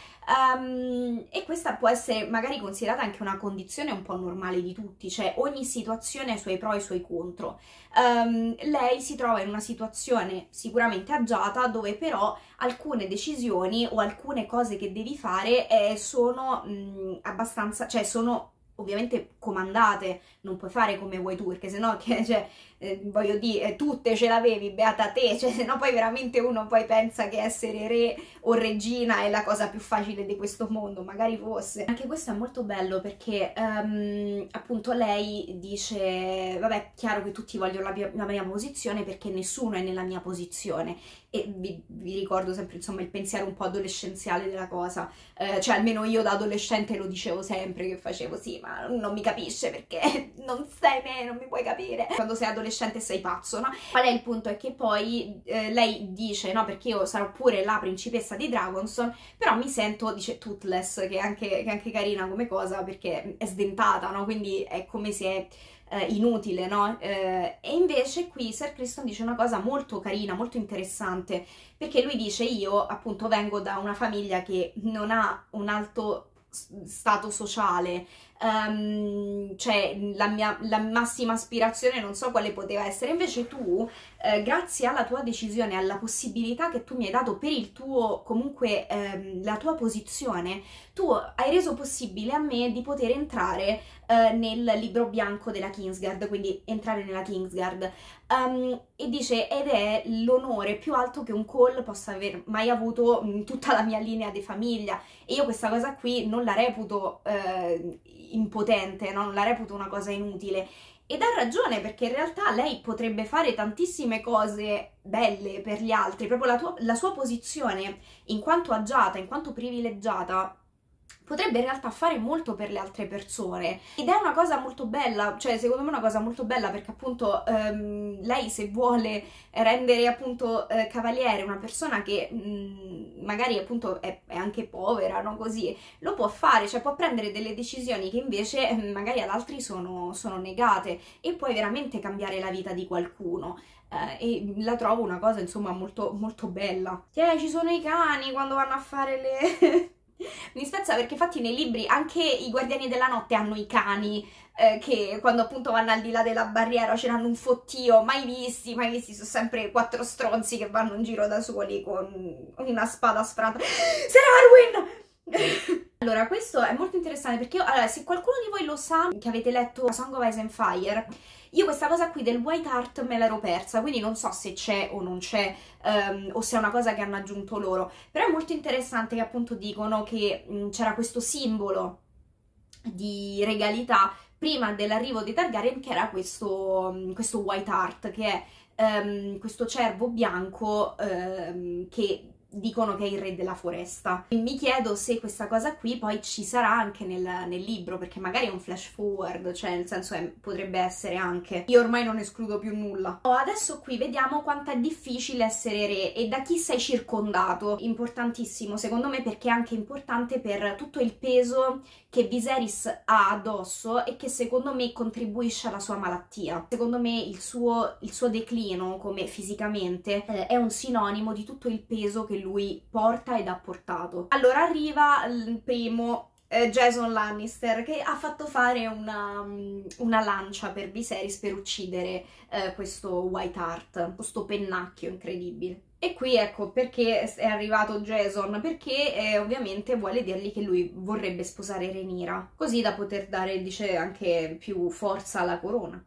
Um, e questa può essere magari considerata anche una condizione un po' normale di tutti, cioè ogni situazione ha i suoi pro e i suoi contro. Um, lei si trova in una situazione sicuramente agiata dove però alcune decisioni o alcune cose che devi fare eh, sono mh, abbastanza, cioè sono ovviamente comandate, non puoi fare come vuoi tu, perché sennò, che, cioè, eh, voglio dire, tutte ce l'avevi, beata te, cioè sennò poi veramente uno poi pensa che essere re o regina è la cosa più facile di questo mondo, magari fosse. Anche questo è molto bello perché um, appunto lei dice, vabbè, chiaro che tutti vogliono la mia, la mia posizione perché nessuno è nella mia posizione, e vi, vi ricordo sempre insomma il pensiero un po' adolescenziale della cosa, eh, cioè almeno io da adolescente lo dicevo sempre, che facevo sì, ma non mi capisce perché non sei me, non mi puoi capire, quando sei adolescente sei pazzo, no? Qual è il punto? È che poi eh, lei dice, no, perché io sarò pure la principessa di Dragonstone, però mi sento, dice, toothless, che è anche, che è anche carina come cosa perché è sdentata, no? Quindi è come se è eh, inutile, no? Eh, e invece qui Ser Criston dice una cosa molto carina, molto interessante, perché lui dice, io appunto vengo da una famiglia che non ha un alto stato sociale, um, cioè la mia la massima aspirazione non so quale poteva essere. Invece tu, eh, grazie alla tua decisione, alla possibilità che tu mi hai dato per il tuo, comunque ehm, la tua posizione, tu hai reso possibile a me di poter entrare eh, nel libro bianco della Kingsguard, quindi entrare nella Kingsguard. Um, e dice, ed è l'onore più alto che un Cole possa aver mai avuto in tutta la mia linea di famiglia, e io questa cosa qui non la reputo eh, impotente, no? Non la reputo una cosa inutile. Ed ha ragione, perché in realtà lei potrebbe fare tantissime cose belle per gli altri, proprio la, tua, la sua posizione in quanto agiata, in quanto privilegiata, potrebbe in realtà fare molto per le altre persone, ed è una cosa molto bella, cioè secondo me è una cosa molto bella, perché appunto ehm, lei, se vuole rendere appunto eh, cavaliere una persona che mh, magari appunto è, è anche povera, no, così, lo può fare, cioè può prendere delle decisioni che invece magari ad altri sono, sono negate, e puoi veramente cambiare la vita di qualcuno. Uh, e la trovo una cosa insomma molto molto bella. Cioè, ci sono i cani quando vanno a fare le... Mi spezza, perché infatti nei libri anche i Guardiani della Notte hanno i cani eh, che quando appunto vanno al di là della barriera ce l'hanno un fottio, mai visti, mai visti, sono sempre quattro stronzi che vanno in giro da soli con una spada sfrata. Sir Arwen! Allora, questo è molto interessante, perché io, allora, se qualcuno di voi lo sa, che avete letto A Song of Ice and Fire, io questa cosa qui del White Heart me l'ero persa, quindi non so se c'è o non c'è, um, o se è una cosa che hanno aggiunto loro, però è molto interessante che appunto dicono che c'era questo simbolo di regalità prima dell'arrivo dei Targaryen, che era questo, questo White Heart, che è um, questo cervo bianco um, che dicono che è il re della foresta. Mi chiedo se questa cosa qui poi ci sarà anche nel, nel libro, perché magari è un flash forward, cioè nel senso è, potrebbe essere anche. Io ormai non escludo più nulla. Oh, adesso qui vediamo quanto è difficile essere re e da chi sei circondato. Importantissimo secondo me, perché è anche importante per tutto il peso che Viserys ha addosso e che secondo me contribuisce alla sua malattia. Secondo me il suo, il suo declino come fisicamente eh, è un sinonimo di tutto il peso che lui porta ed ha portato. Allora arriva il primo eh, Jason Lannister, che ha fatto fare una, una lancia per Viserys per uccidere eh, questo White Heart, questo pennacchio incredibile. E qui ecco perché è arrivato Jason, perché eh, ovviamente vuole dirgli che lui vorrebbe sposare Rhaenyra, così da poter dare, dice, anche più forza alla corona.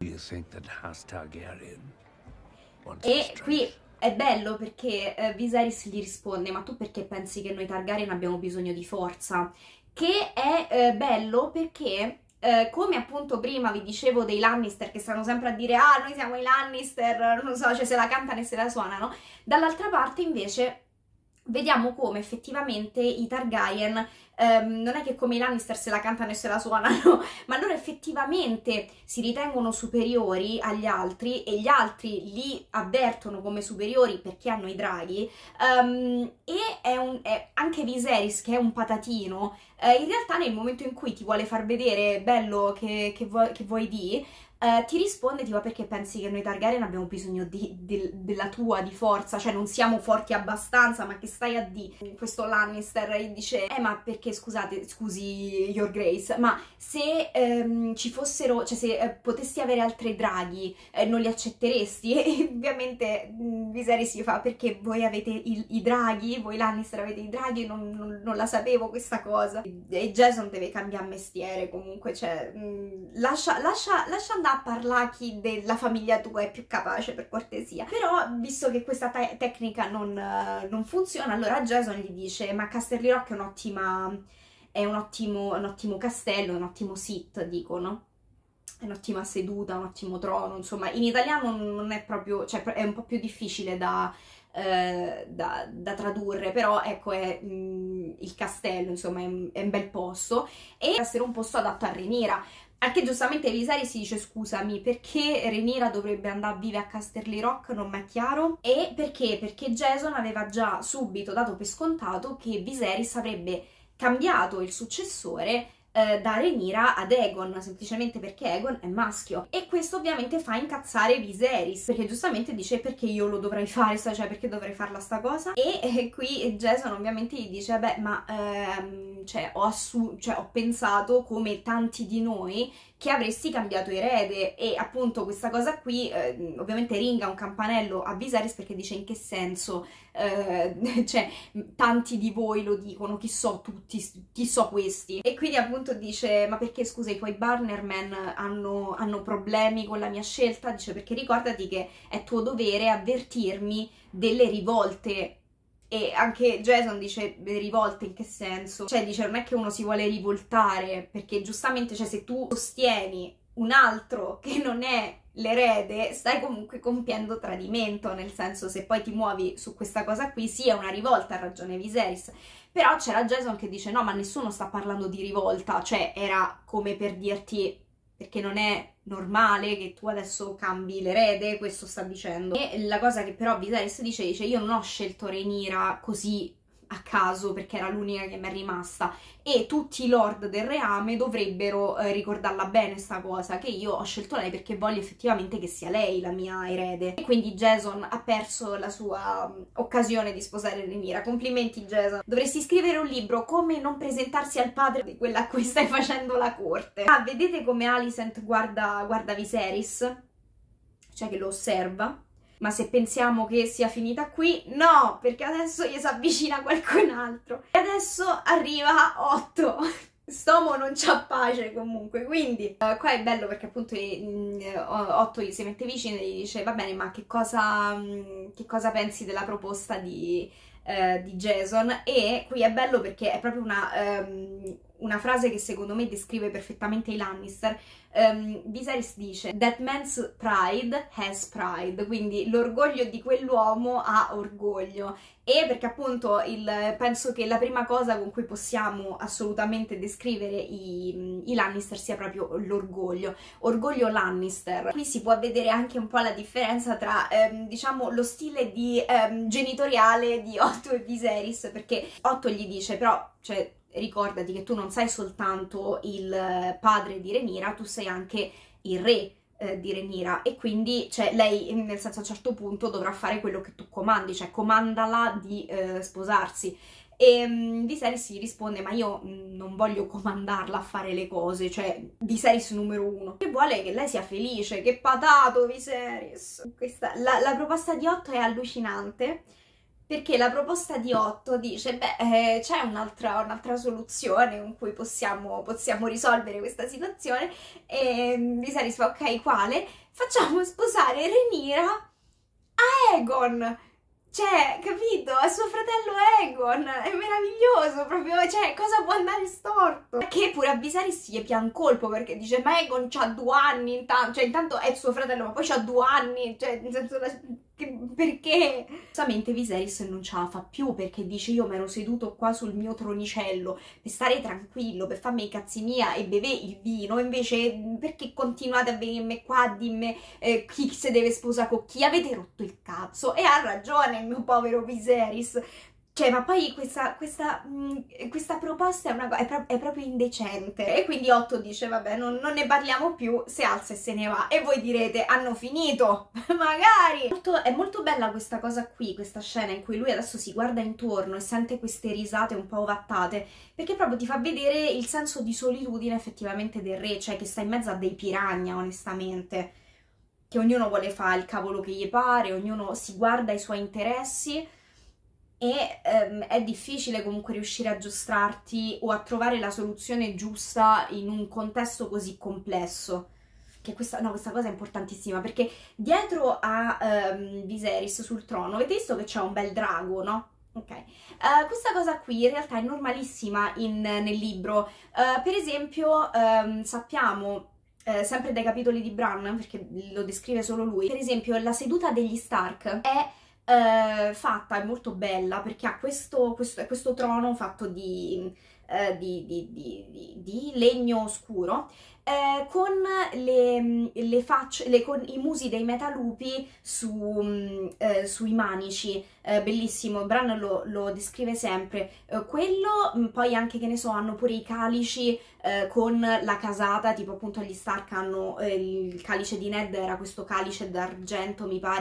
E qui è bello perché eh, Viserys gli risponde: ma tu perché pensi che noi Targaryen abbiamo bisogno di forza? Che è eh, bello perché eh, come appunto prima vi dicevo dei Lannister che stanno sempre a dire ah noi siamo i Lannister, non so, cioè se la cantano e se la suonano, dall'altra parte invece vediamo come effettivamente i Targaryen ehm, non è che come i Lannister se la cantano e se la suonano, ma loro effettivamente si ritengono superiori agli altri e gli altri li avvertono come superiori perché hanno i draghi, um, e è, un, è anche Viserys, che è un patatino, eh, in realtà nel momento in cui ti vuole far vedere bello che, che, vuoi, che vuoi di Uh, ti risponde tipo perché pensi che noi Targaryen abbiamo bisogno di, di, della tua di forza, cioè non siamo forti abbastanza, ma che stai a di questo Lannister gli dice eh ma perché scusate, scusi Your Grace, ma se um, ci fossero, cioè se uh, potessi avere altri draghi eh, non li accetteresti? E ovviamente mh, Viserys gli fa perché voi avete i, i draghi, voi Lannister avete i draghi, non, non, non la sapevo questa cosa. E, e Jason deve cambiare mestiere comunque, cioè mh, lascia, lascia, lascia andare a parlare chi della famiglia tua è più capace, per cortesia. Però visto che questa te tecnica non, uh, non funziona, allora Jason gli dice ma Casterly Rock è un'ottima è un ottimo, un ottimo castello, un ottimo sit, dicono, è un'ottima seduta, un ottimo trono, insomma in italiano non è proprio, cioè è un po' più difficile da Uh, da, da tradurre, però ecco è mh, il castello, insomma è un, è un bel posto e deve essere un posto adatto a Rhaenyra. Anche giustamente Viserys si dice scusami, perché Rhaenyra dovrebbe andare a vivere a Casterly Rock, non mi è chiaro. E perché? Perché Jason aveva già subito dato per scontato che Viserys avrebbe cambiato il successore eh, da Rhaenyra ad Aegon, semplicemente perché Aegon è maschio, e questo ovviamente fa incazzare Viserys, perché giustamente dice perché io lo dovrei fare, cioè perché dovrei farla sta cosa, e eh, qui Jason ovviamente gli dice beh ma ehm, cioè, ho, assu- cioè, ho pensato, come tanti di noi, che avresti cambiato erede. E appunto questa cosa qui eh, ovviamente ringa un campanello a Viserys, perché dice: in che senso? Eh, cioè, tanti di voi lo dicono, chi so tutti, chi so questi. E quindi appunto dice: ma perché, scusa, i tuoi Bannerman hanno, hanno problemi con la mia scelta? Dice: perché ricordati che è tuo dovere avvertirmi delle rivolte. E anche Jason dice: rivolte in che senso? Cioè dice, non è che uno si vuole rivoltare, perché giustamente, cioè, se tu sostieni un altro che non è l'erede, stai comunque compiendo tradimento, nel senso, se poi ti muovi su questa cosa qui, sì, è una rivolta, ha ragione Viserys. Però c'era Jason che dice: no, ma nessuno sta parlando di rivolta, cioè era come per dirti, perché non è normale che tu adesso cambi l'erede, questo sta dicendo. E la cosa che però Viserys dice, dice: io non ho scelto Rhaenyra così a caso, perché era l'unica che mi è rimasta, e tutti i lord del reame dovrebbero eh, ricordarla bene sta cosa, che io ho scelto lei perché voglio effettivamente che sia lei la mia erede. E quindi Jason ha perso la sua um, occasione di sposare Rhaenyra. Complimenti Jason, dovresti scrivere un libro, come non presentarsi al padre di quella a cui stai facendo la corte. Ah, vedete come Alicent guarda, guarda Viserys? Cioè che lo osserva. Ma se pensiamo che sia finita qui, no, perché adesso gli si avvicina qualcun altro. E adesso arriva Otto. Stomo non c'ha pace comunque, quindi uh, qua è bello perché appunto uh, Otto gli si mette vicino e gli dice: va bene, ma che cosa, um, che cosa pensi della proposta di, uh, di Jason? E qui è bello perché è proprio una, um, una frase che secondo me descrive perfettamente i Lannister. Um, Viserys dice: that man's pride has pride, quindi l'orgoglio di quell'uomo ha orgoglio. E perché appunto il, penso che la prima cosa con cui possiamo assolutamente descrivere i, i Lannister sia proprio l'orgoglio, orgoglio Lannister. Qui si può vedere anche un po' la differenza tra ehm, diciamo lo stile di, ehm, genitoriale di Otto e Viserys, perché Otto gli dice: però, cioè, ricordati che tu non sei soltanto il padre di Rhaenyra, tu sei anche il re eh, di Rhaenyra, e quindi, cioè, lei, nel senso, a un certo punto dovrà fare quello che tu comandi, cioè comandala di eh, sposarsi. E um, Viserys gli risponde: ma io mh, non voglio comandarla a fare le cose, cioè Viserys numero uno, che vuole che lei sia felice. Che patato Viserys! Questa, la, la proposta di Otto è allucinante, perché la proposta di Otto dice: beh, eh, c'è un'altra un'altra soluzione con cui possiamo, possiamo risolvere questa situazione. E Viserys fa: ok, quale? Facciamo sposare Rhaenyra a Aegon! Cioè, capito? A suo fratello Aegon! È meraviglioso, proprio, cioè, cosa può andare storto? Che pure a Viserys gli pian colpo, perché dice: ma Aegon c'ha due anni, intanto, cioè, intanto è suo fratello, ma poi c'ha due anni, cioè, nel senso, che, perché? Giustamente Viserys non ce la fa più, perché dice: io mi ero seduto qua sul mio tronicello per stare tranquillo, per farmi i cazzi mia e beve il vino, invece perché continuate a venirmi qua a dirmi eh, chi se deve sposare con chi? Avete rotto il cazzo. E ha ragione il mio povero Viserys. Cioè, ma poi questa, questa, mh, questa proposta è, una, è, pro è proprio indecente. E quindi Otto dice: vabbè, non, non ne parliamo più, si alza e se ne va. E voi direte: hanno finito? Magari! Molto, è molto bella questa cosa qui, questa scena in cui lui adesso si guarda intorno e sente queste risate un po' ovattate, perché proprio ti fa vedere il senso di solitudine effettivamente del re, cioè che sta in mezzo a dei piranha, onestamente, che ognuno vuole fare il cavolo che gli pare, ognuno si guarda i suoi interessi. E ehm, è difficile comunque riuscire a giostrarti o a trovare la soluzione giusta in un contesto così complesso. Che questa, no, questa cosa è importantissima, perché dietro a ehm, Viserys sul trono avete visto che c'è un bel drago, no? Ok, uh, questa cosa qui in realtà è normalissima in, nel libro. Uh, per esempio, um, sappiamo... Eh, sempre dai capitoli di Bran, perché lo descrive solo lui, per esempio la seduta degli Stark è eh, fatta, è molto bella, perché ha questo, questo, questo trono fatto di, eh, di, di, di, di, di legno scuro, eh, con, le, le facce, le, con i musi dei metalupi su, eh, sui manici, eh, bellissimo. Bran lo, lo descrive sempre, eh, quello, poi anche, che ne so, hanno pure i calici eh, con la casata, tipo appunto gli Stark hanno eh, il calice di Ned, era questo calice d'argento mi pare,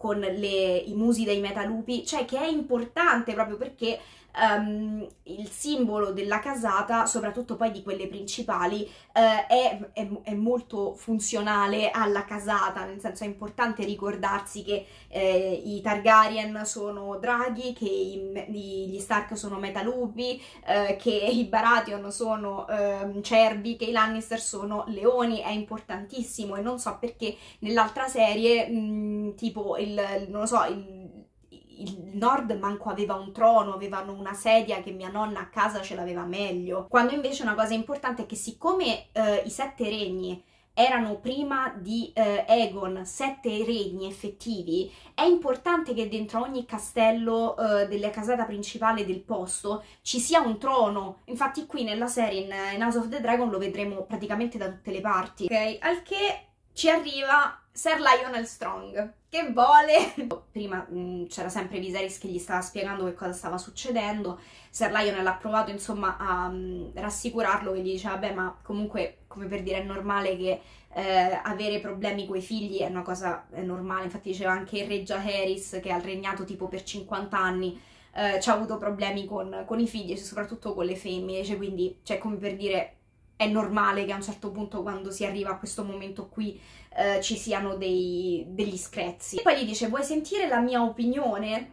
con le, i musi dei metalupi, cioè che è importante proprio perché um, il simbolo della casata, soprattutto poi di quelle principali, uh, è, è, è molto funzionale alla casata, nel senso è importante ricordarsi che eh, i Targaryen sono draghi, che i, gli Stark sono metalupi, eh, che i Baratheon sono eh, cervi, che i Lannister sono leoni, è importantissimo. E non so perché nell'altra serie mh, tipo il, non lo so, il il Nord manco aveva un trono, avevano una sedia che mia nonna a casa ce l'aveva meglio, quando invece una cosa importante è che siccome eh, i sette regni erano prima di eh, Aegon sette regni effettivi, è importante che dentro ogni castello eh, della casata principale del posto ci sia un trono. Infatti qui nella serie in, in House of the Dragon lo vedremo praticamente da tutte le parti, ok? Al che ci arriva Ser Lionel Strong, che vuole... Prima c'era sempre Viserys che gli stava spiegando che cosa stava succedendo. Ser Lionel ha provato insomma a um, rassicurarlo, che gli dice vabbè, ma comunque, come per dire, è normale che eh, avere problemi coi figli è una cosa è normale. Infatti diceva anche il re Jaehaerys, che ha regnato tipo per cinquanta anni, eh, ci ha avuto problemi con, con i figli e soprattutto con le femmine, cioè, quindi, cioè, come per dire, è normale che a un certo punto, quando si arriva a questo momento qui, eh, ci siano dei, degli screzi. E poi gli dice: vuoi sentire la mia opinione?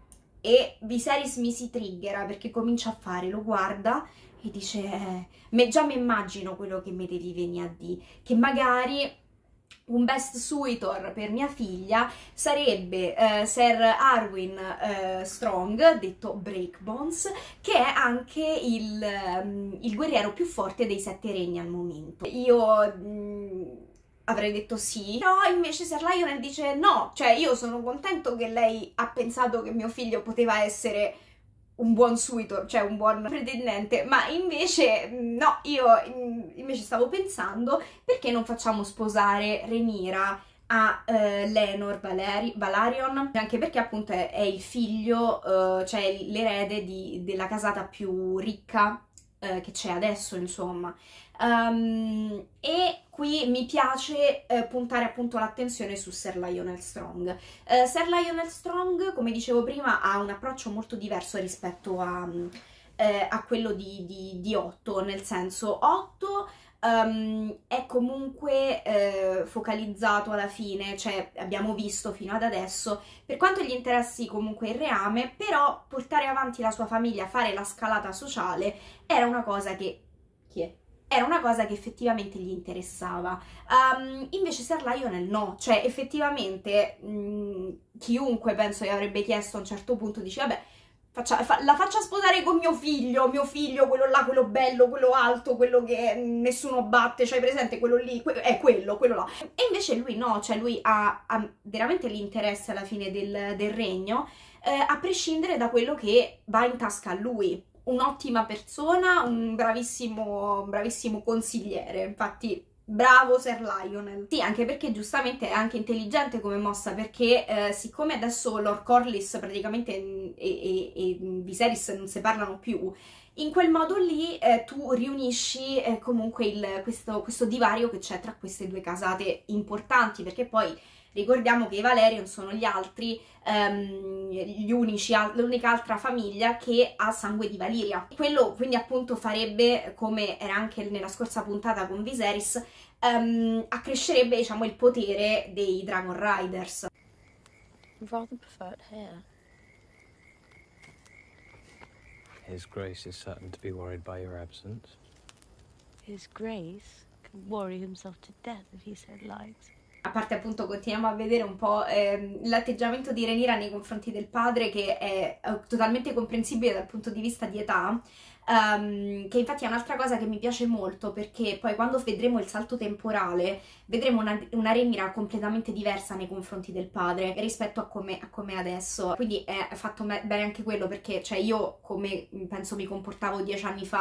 E Viserys mi si triggera perché comincia a fare, lo guarda e dice: eh, me, già mi immagino quello che mi devi venire a dire, che magari un best suitor per mia figlia sarebbe eh, Ser Arwyn eh, Strong, detto Breakbones, che è anche il, um, il guerriero più forte dei sette regni al momento. Io mh, avrei detto sì, però invece Ser Lionel dice no, cioè io sono contento che lei ha pensato che mio figlio poteva essere un buon suitor, cioè un buon pretendente, ma invece no, io invece stavo pensando perché non facciamo sposare Rhaenyra a eh, Laenor Valeri Valarion, anche perché appunto è, è il figlio, eh, cioè l'erede della casata più ricca eh, che c'è adesso, insomma. Um, e qui mi piace eh, puntare appunto l'attenzione su Ser Lionel Strong. Uh, Ser Lionel Strong, come dicevo prima, ha un approccio molto diverso rispetto a, eh, a quello di, di, di Otto, nel senso Otto um, è comunque eh, focalizzato alla fine, cioè abbiamo visto fino ad adesso, per quanto gli interessi comunque il reame, però portare avanti la sua famiglia, fare la scalata sociale era una cosa che... chi è? Era una cosa che effettivamente gli interessava. Um, invece Ser Lionel no, cioè effettivamente mh, chiunque penso che avrebbe chiesto a un certo punto dice vabbè, faccia, fa, la faccia sposare con mio figlio, mio figlio, quello là, quello bello, quello alto, quello che nessuno batte, cioè presente, quello lì, que è quello, quello là. E invece lui no, cioè lui ha, ha veramente l'interesse alla fine del, del regno, eh, a prescindere da quello che va in tasca a lui. Un'ottima persona, un bravissimo, bravissimo consigliere, infatti bravo Ser Lionel. Sì, anche perché giustamente è anche intelligente come mossa, perché eh, siccome adesso Lord Corlys praticamente e, e, e Viserys non si parlano più, in quel modo lì eh, tu riunisci eh, comunque il, questo, questo divario che c'è tra queste due casate importanti, perché poi ricordiamo che i Valerion sono gli altri, um, gli unici, l'unica altra famiglia che ha sangue di Valyria. Quello quindi appunto farebbe, come era anche nella scorsa puntata con Viserys, um, accrescerebbe diciamo il potere dei Dragon Riders. Rather preferred hair. His Grace is certain to be worried by your absence. His Grace can worry himself to death if he so likes. A parte appunto continuiamo a vedere un po' eh, l'atteggiamento di Rhaenyra nei confronti del padre, che è eh, totalmente comprensibile dal punto di vista di età, um, che infatti è un'altra cosa che mi piace molto, perché poi quando vedremo il salto temporale vedremo una, una Rhaenyra completamente diversa nei confronti del padre rispetto a come, a come è adesso. Quindi è fatto bene anche quello, perché cioè io come penso mi comportavo dieci anni fa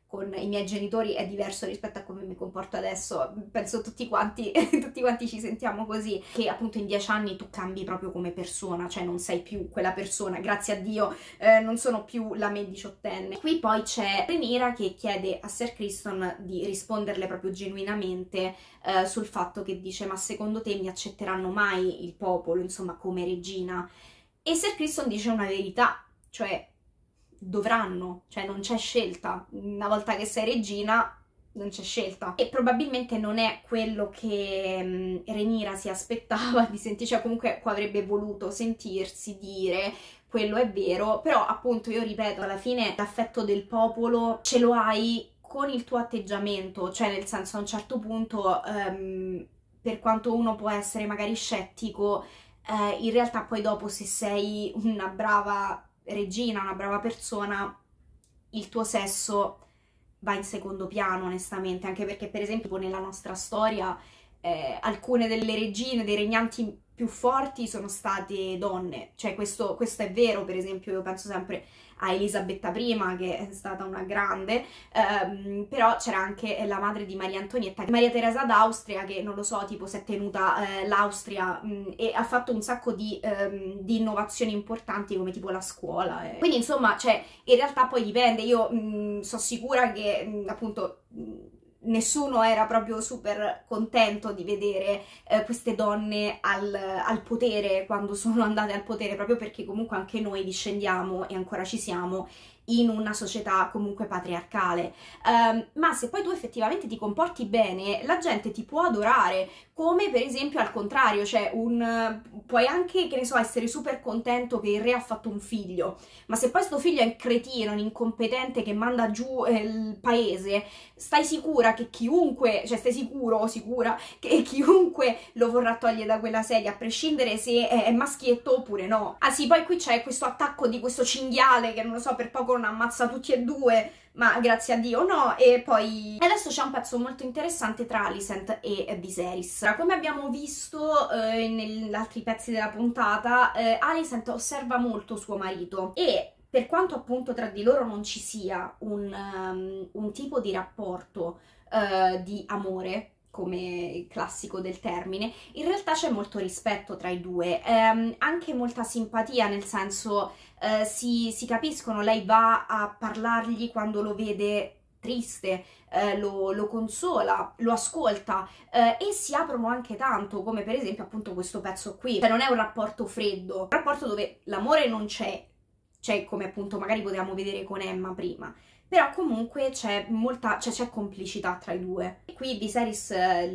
con i miei genitori è diverso rispetto a come mi comporto adesso, penso tutti quanti, tutti quanti ci sentiamo così, che appunto in dieci anni tu cambi proprio come persona, cioè non sei più quella persona, grazie a Dio eh, non sono più la me diciottenne. Qui poi c'è Rhaenyra che chiede a Ser Criston di risponderle proprio genuinamente eh, sul fatto che dice: ma secondo te mi accetteranno mai il popolo, insomma, come regina? E Ser Criston dice una verità, cioè dovranno, cioè non c'è scelta, una volta che sei regina non c'è scelta. E probabilmente non è quello che um, Rhaenyra si aspettava di sentire, cioè comunque avrebbe voluto sentirsi dire, quello è vero, però appunto io ripeto, alla fine l'affetto del popolo ce lo hai con il tuo atteggiamento, cioè nel senso a un certo punto um, per quanto uno può essere magari scettico, eh, in realtà poi dopo se sei una brava regina, una brava persona, il tuo sesso va in secondo piano onestamente, anche perché per esempio nella nostra storia eh, alcune delle regine, dei regnanti più forti sono state donne, cioè questo, questo è vero. Per esempio io penso sempre a Elisabetta prima, che è stata una grande, ehm, però c'era anche la madre di Maria Antonietta, Maria Teresa d'Austria, che non lo so, tipo si è tenuta eh, l'Austria e ha fatto un sacco di, ehm, di innovazioni importanti come tipo la scuola, eh. Quindi insomma, cioè, in realtà poi dipende. Io mh, sono sicura che mh, appunto mh, nessuno era proprio super contento di vedere eh, queste donne al, al potere quando sono andate al potere, proprio perché comunque anche noi discendiamo, e ancora ci siamo, in una società comunque patriarcale. Um, ma se poi tu effettivamente ti comporti bene, la gente ti può adorare, come per esempio al contrario, cioè un, puoi anche, che ne so, essere super contento che il re ha fatto un figlio, ma se poi sto figlio è un cretino, un incompetente che manda giù eh, il paese, stai sicura che chiunque, cioè stai sicuro o sicura che chiunque lo vorrà togliere da quella sedia, a prescindere se è, è maschietto oppure no. Ah sì, poi qui c'è questo attacco di questo cinghiale che non lo so, per poco non ammazza tutti e due, ma grazie a Dio no. E poi adesso c'è un pezzo molto interessante tra Alicent e Viserys. Come abbiamo visto eh, negli altri pezzi della puntata, eh, Alicent osserva molto suo marito, e per quanto appunto tra di loro non ci sia un, um, un tipo di rapporto uh, di amore, come classico del termine, in realtà c'è molto rispetto tra i due, ehm, anche molta simpatia, nel senso eh, si, si capiscono, lei va a parlargli quando lo vede triste, eh, lo, lo consola, lo ascolta eh, e si aprono anche tanto, come per esempio appunto questo pezzo qui. Cioè non è un rapporto freddo, un rapporto dove l'amore non c'è, c'è come appunto magari potevamo vedere con Emma prima, però comunque c'è molta, cioè c'è complicità tra i due. E qui Viserys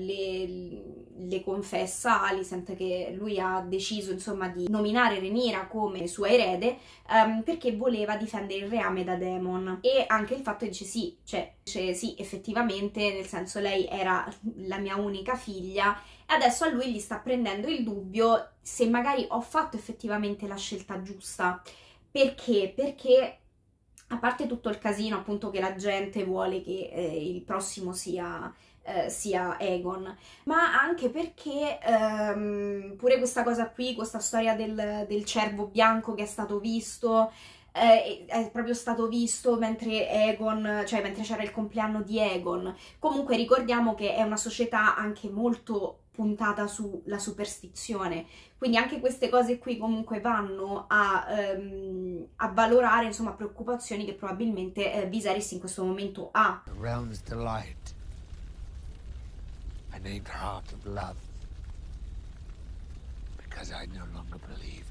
le, le confessa a Alicent che lui ha deciso insomma di nominare Rhaenyra come sua erede um, perché voleva difendere il reame da Daemon, e anche il fatto dice sì, cioè dice sì effettivamente, nel senso lei era la mia unica figlia, e adesso a lui gli sta prendendo il dubbio se magari ho fatto effettivamente la scelta giusta. Perché? Perché a parte tutto il casino appunto che la gente vuole che eh, il prossimo sia, eh, sia Aegon, ma anche perché ehm, pure questa cosa qui, questa storia del, del cervo bianco che è stato visto, eh, è proprio stato visto mentre Aegon, cioè mentre c'era il compleanno di Aegon. Comunque ricordiamo che è una società anche molto puntata sulla superstizione, quindi anche queste cose qui comunque vanno a, um, a valorare insomma preoccupazioni che probabilmente eh, Viserys in questo momento ha. The realm's delight. I named Heart of Love because I no longer believe.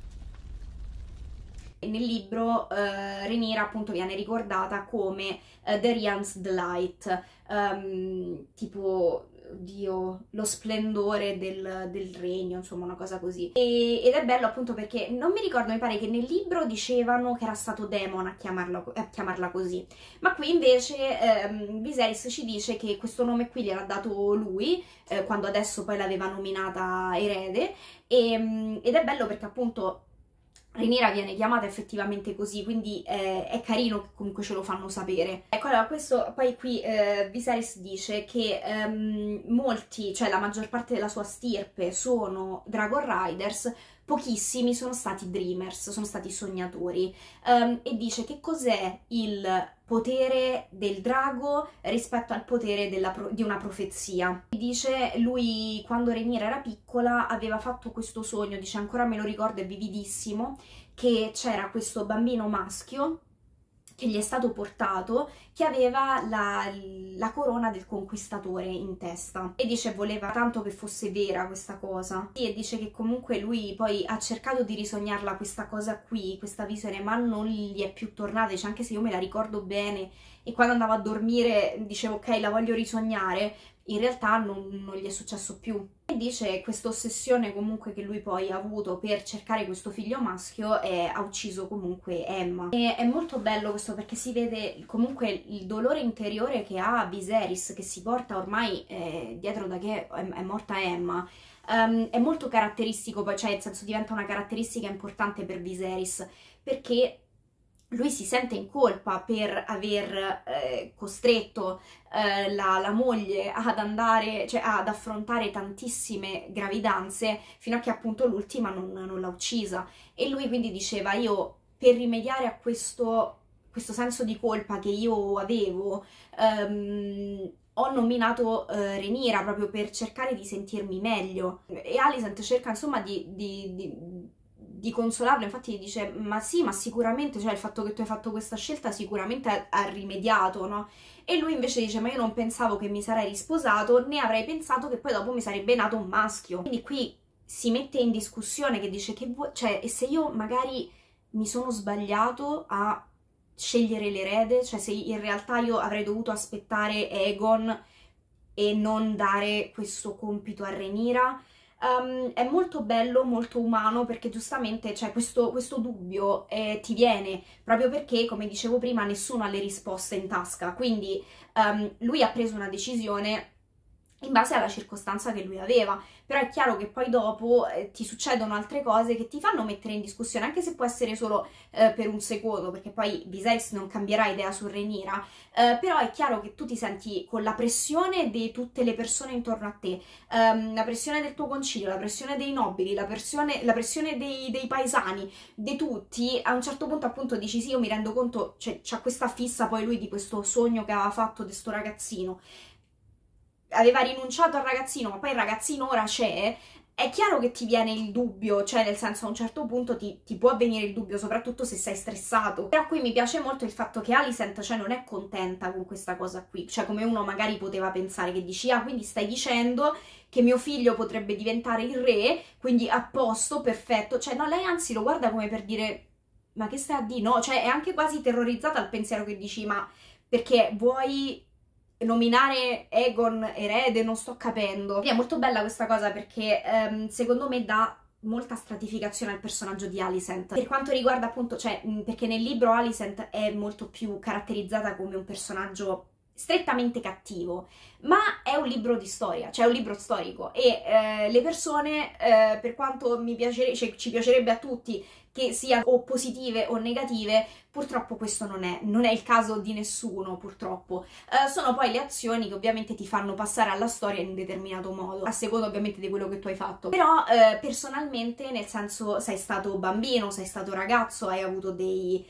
E nel libro uh, Rhaenyra appunto viene ricordata come uh, The Realm's Delight, um, tipo Dio, lo splendore del, del regno, insomma una cosa così. E, ed è bello appunto perché non mi ricordo, mi pare che nel libro dicevano che era stato Daemon a chiamarla, a chiamarla così, ma qui invece ehm, Viserys ci dice che questo nome qui gliel'ha dato lui eh, quando adesso poi l'aveva nominata erede, e, ed è bello perché appunto Rhaenyra viene chiamata effettivamente così, quindi eh, è carino che comunque ce lo fanno sapere. Ecco, allora questo poi qui eh, Viserys dice che ehm, molti, cioè la maggior parte della sua stirpe sono Dragon Riders, pochissimi sono stati dreamers, sono stati sognatori, um, e dice che cos'è il potere del drago rispetto al potere della pro di una profezia. Dice lui quando Rhaenyra era piccola aveva fatto questo sogno, dice ancora me lo ricordo, è vividissimo, che c'era questo bambino maschio che gli è stato portato, che aveva la, la corona del conquistatore in testa, e dice voleva tanto che fosse vera questa cosa, sì, e dice che comunque lui poi ha cercato di risognarla questa cosa qui, questa visione, ma non gli è più tornata, dice anche se io me la ricordo bene e quando andavo a dormire dicevo ok la voglio risognare, in realtà non, non gli è successo più. E dice questa ossessione comunque che lui poi ha avuto per cercare questo figlio maschio e ha ucciso comunque Emma. E è molto bello questo perché si vede comunque il dolore interiore che ha Viserys, che si porta ormai eh, dietro da che è, è morta Emma. Um, è molto caratteristico, poi cioè nel senso diventa una caratteristica importante per Viserys, perché lui si sente in colpa per aver eh, costretto eh, la, la moglie ad andare, cioè ad affrontare tantissime gravidanze fino a che appunto l'ultima non, non l'ha uccisa. E lui quindi diceva io per rimediare a questo, questo senso di colpa che io avevo um, ho nominato uh, Rhaenyra proprio per cercare di sentirmi meglio. E Alicent cerca insomma di... di, di di consolarlo, infatti gli dice ma sì, ma sicuramente, cioè il fatto che tu hai fatto questa scelta sicuramente ha, ha rimediato, no? E lui invece dice ma io non pensavo che mi sarei risposato, né avrei pensato che poi dopo mi sarebbe nato un maschio. Quindi qui si mette in discussione, che dice che vuoi, cioè e se io magari mi sono sbagliato a scegliere l'erede, cioè se in realtà io avrei dovuto aspettare Aegon e non dare questo compito a Rhaenyra. Um, è molto bello, molto umano, perché giustamente c'è questo, questo dubbio eh, ti viene proprio perché, come dicevo prima, nessuno ha le risposte in tasca, quindi um, lui ha preso una decisione in base alla circostanza che lui aveva, però è chiaro che poi dopo eh, ti succedono altre cose che ti fanno mettere in discussione, anche se può essere solo eh, per un secondo, perché poi Viserys non cambierà idea su Rhaenyra, eh, però è chiaro che tu ti senti con la pressione di tutte le persone intorno a te, ehm, la pressione del tuo concilio, la pressione dei nobili, la pressione, la pressione dei, dei paesani, di tutti. A un certo punto appunto dici sì, io mi rendo conto, cioè c'ha questa fissa poi lui di questo sogno che aveva fatto di sto ragazzino, aveva rinunciato al ragazzino, ma poi il ragazzino ora c'è, è chiaro che ti viene il dubbio, cioè nel senso a un certo punto ti, ti può venire il dubbio, soprattutto se sei stressato. Però qui mi piace molto il fatto che Alicent, cioè, non è contenta con questa cosa qui, cioè come uno magari poteva pensare, che dici, ah, quindi stai dicendo che mio figlio potrebbe diventare il re, quindi a posto, perfetto, cioè no, lei anzi lo guarda come per dire, ma che stai a dire? No, cioè è anche quasi terrorizzata al pensiero che dici, ma perché vuoi nominare Aegon erede, non sto capendo. Quindi è molto bella questa cosa perché um, secondo me dà molta stratificazione al personaggio di Alicent. Per quanto riguarda appunto, cioè, perché nel libro Alicent è molto più caratterizzata come un personaggio strettamente cattivo, ma è un libro di storia, cioè è un libro storico, e eh, le persone, eh, per quanto mi piacere, cioè, ci piacerebbe a tutti che siano o positive o negative, purtroppo questo non è, non è il caso di nessuno, purtroppo. Eh, sono poi le azioni che ovviamente ti fanno passare alla storia in un determinato modo, a seconda ovviamente di quello che tu hai fatto. Però eh, personalmente, nel senso, sei stato bambino, sei stato ragazzo, hai avuto dei,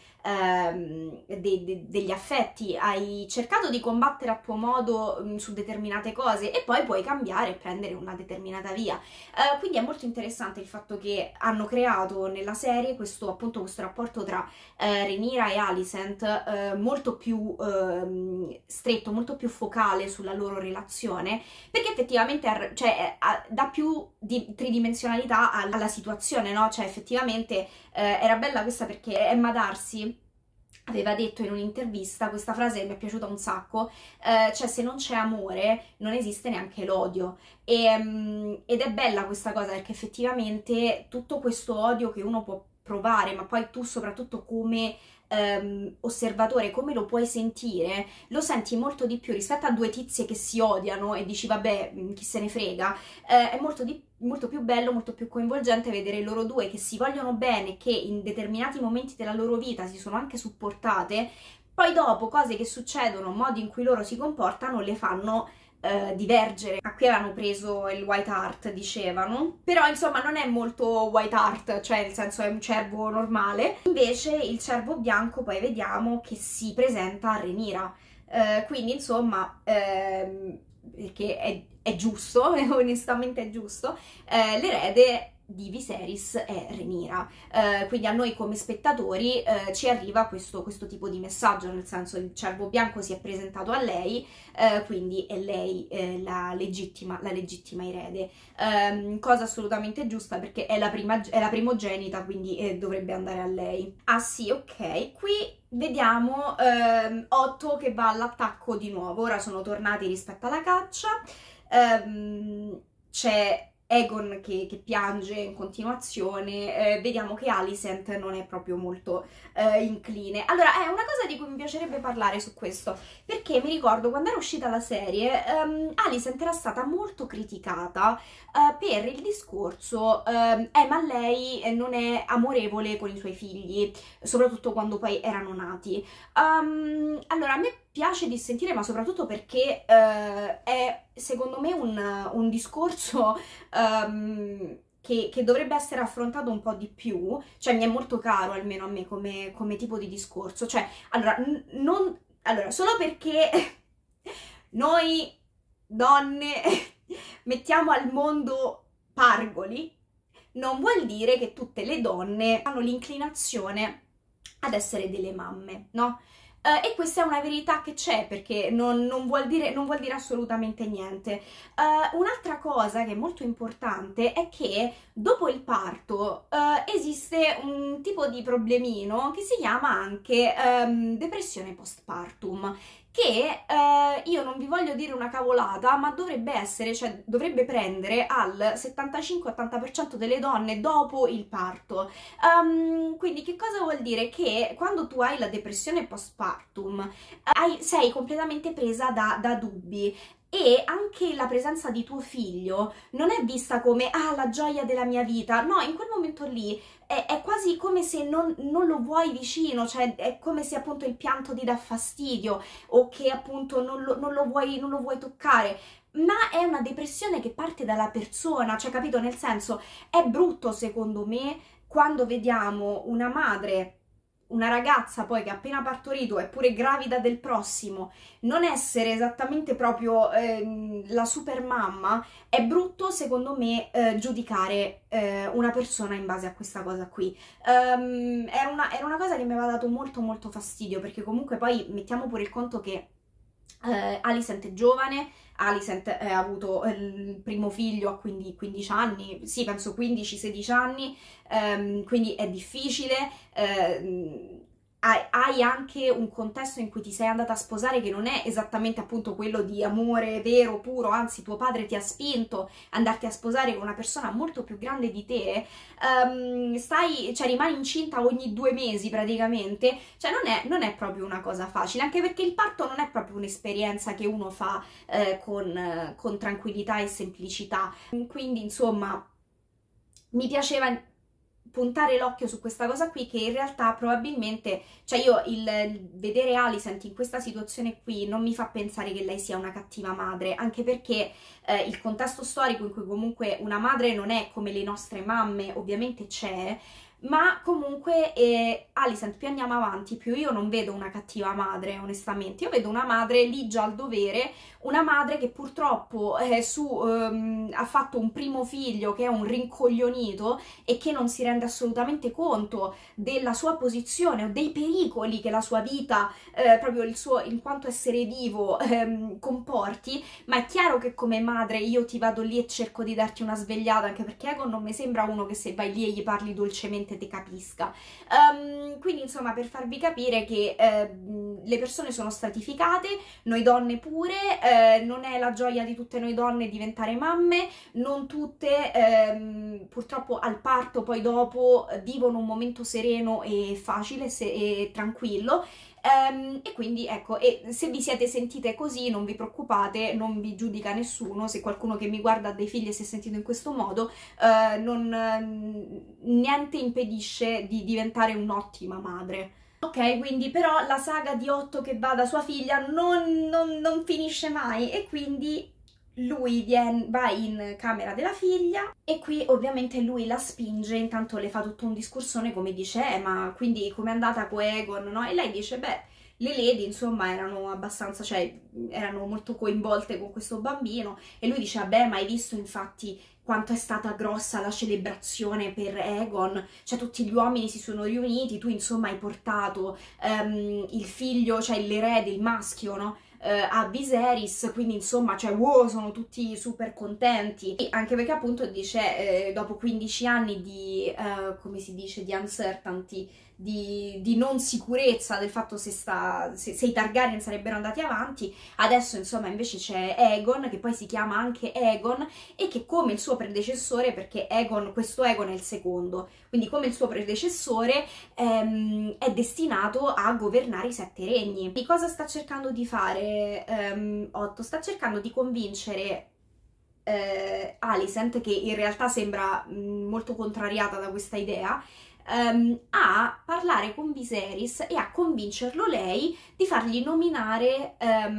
ehm, dei, de, degli affetti, hai cercato di combattere a tuo modo mh, su determinate cose e poi puoi cambiare e prendere una determinata via. Eh, quindi è molto interessante il fatto che hanno creato nella serie questo appunto questo rapporto tra eh, Rhaenyra e Alicent eh, molto più eh, stretto, molto più focale sulla loro relazione, perché effettivamente cioè, dà più di tridimensionalità alla, alla situazione, no? Cioè effettivamente eh, era bella questa perché Emma Darcy aveva detto in un'intervista questa frase che mi è piaciuta un sacco, eh, cioè se non c'è amore non esiste neanche l'odio, e, um, ed è bella questa cosa perché effettivamente tutto questo odio che uno può provare, ma poi tu soprattutto come um, osservatore, come lo puoi sentire, lo senti molto di più rispetto a due tizie che si odiano e dici vabbè chi se ne frega, eh, è molto, di, molto più bello, molto più coinvolgente vedere loro due che si vogliono bene, che in determinati momenti della loro vita si sono anche supportate, poi dopo cose che succedono, modi in cui loro si comportano le fanno Uh, divergere. A qui avevano preso il White Hart, dicevano, però insomma non è molto White Hart, cioè nel senso è un cervo normale. Invece il cervo bianco poi vediamo che si presenta a Rhaenyra, uh, quindi insomma uh, perché è, è giusto, onestamente è giusto, uh, l'erede di Viserys è Rhaenyra, uh, quindi a noi come spettatori uh, ci arriva questo, questo tipo di messaggio, nel senso il cervo bianco si è presentato a lei, uh, quindi è lei uh, la, legittima, la legittima erede, um, cosa assolutamente giusta perché è la, prima, è la primogenita, quindi eh, dovrebbe andare a lei. Ah sì, ok, qui vediamo um, Otto che va all'attacco di nuovo, ora sono tornati rispetto alla caccia, um, c'è Aegon che, che piange in continuazione, eh, vediamo che Alicent non è proprio molto eh, incline. Allora, è una cosa di cui mi piacerebbe parlare su questo, perché mi ricordo quando era uscita la serie, um, Alicent era stata molto criticata uh, per il discorso, um, eh ma lei non è amorevole con i suoi figli, soprattutto quando poi erano nati. Um, allora, a me piace dissentire, ma soprattutto perché uh, è secondo me un, un discorso um, che, che dovrebbe essere affrontato un po' di più, cioè mi è molto caro almeno a me come, come tipo di discorso, cioè allora, non, allora solo perché noi donne mettiamo al mondo pargoli non vuol dire che tutte le donne hanno l'inclinazione ad essere delle mamme, no? Uh, e questa è una verità che c'è, perché non, non, vuol dire, non vuol dire assolutamente niente. Uh, un'altra cosa che è molto importante è che dopo il parto uh, esiste un tipo di problemino che si chiama anche um, depressione postpartum, che eh, io non vi voglio dire una cavolata, ma dovrebbe essere, cioè dovrebbe prendere al settantacinque ottanta per cento delle donne dopo il parto. Um, quindi che cosa vuol dire? Che quando tu hai la depressione postpartum hai, sei completamente presa da, da dubbi, e anche la presenza di tuo figlio non è vista come ah, la gioia della mia vita, no, in quel momento lì è, è quasi come se non, non lo vuoi vicino, cioè è come se appunto il pianto ti dà fastidio o che appunto non lo, non lo, vuoi, non lo vuoi toccare. Ma è una depressione che parte dalla persona, cioè capito? Nel senso, è brutto secondo me quando vediamo una madre, una ragazza poi che ha appena partorito, è pure gravida del prossimo, non essere esattamente proprio eh, la super mamma. È brutto secondo me eh, giudicare eh, una persona in base a questa cosa qui. Um, era, una, era una cosa che mi aveva dato molto molto fastidio, perché comunque poi mettiamo pure il conto che eh, Alicent è giovane, Alicent eh, ha avuto il primo figlio a quindici anni, sì penso quindici sedici anni, ehm, quindi è difficile, eh, hai, hai anche un contesto in cui ti sei andata a sposare che non è esattamente appunto quello di amore vero, puro, anzi tuo padre ti ha spinto ad andarti a sposare con una persona molto più grande di te, um, stai, cioè rimani incinta ogni due mesi praticamente, cioè non è, non è proprio una cosa facile, anche perché il parto non è proprio un'esperienza che uno fa eh, con, eh, con tranquillità e semplicità, quindi insomma mi piaceva puntare l'occhio su questa cosa qui, che in realtà probabilmente, cioè io il, il vedere Alicent in questa situazione qui non mi fa pensare che lei sia una cattiva madre, anche perché eh, il contesto storico in cui comunque una madre non è come le nostre mamme ovviamente c'è, ma comunque eh, Alicent più andiamo avanti più io non vedo una cattiva madre, onestamente. Io vedo una madre ligia al dovere, una madre che purtroppo eh, su, um, ha fatto un primo figlio che è un rincoglionito e che non si rende assolutamente conto della sua posizione o dei pericoli che la sua vita, eh, proprio il suo in quanto essere vivo, ehm, comporti. Ma è chiaro che come madre io ti vado lì e cerco di darti una svegliata, anche perché Aegon non mi sembra uno che se vai lì e gli parli dolcemente te capisca. Um, quindi insomma, per farvi capire che eh, le persone sono stratificate, noi donne pure, eh, non è la gioia di tutte noi donne diventare mamme, non tutte ehm, purtroppo al parto poi dopo vivono un momento sereno e facile se e tranquillo. Um, e quindi ecco, e se vi siete sentite così non vi preoccupate, non vi giudica nessuno. Se qualcuno che mi guarda ha dei figli e si è sentito in questo modo, uh, non, uh, niente impedisce di diventare un'ottima madre. Ok, quindi però la saga di Otto che va da sua figlia non, non, non finisce mai e quindi lui viene, va in camera della figlia e qui ovviamente lui la spinge, intanto le fa tutto un discorsone come dice, eh, ma quindi com'è andata con Egon, no? E lei dice, beh, le lady insomma erano abbastanza, cioè erano molto coinvolte con questo bambino e lui dice, vabbè, ma hai visto infatti quanto è stata grossa la celebrazione per Egon, cioè tutti gli uomini si sono riuniti, tu insomma hai portato um, il figlio, cioè l'erede, il maschio, no? Uh, a Viserys, quindi insomma, cioè wow, sono tutti super contenti, e anche perché appunto dice, eh, dopo quindici anni di, uh, come si dice, di uncertainty, di, di non sicurezza del fatto se, sta, se, se i Targaryen sarebbero andati avanti, adesso insomma invece c'è Aegon, che poi si chiama anche Aegon, e che come il suo predecessore, perché Aegon, questo Aegon è il secondo, quindi come il suo predecessore ehm, è destinato a governare i sette regni. E cosa sta cercando di fare ehm, Otto? Sta cercando di convincere eh, Alicent, che in realtà sembra mh, molto contrariata da questa idea, Um, a parlare con Viserys e a convincerlo lei di fargli nominare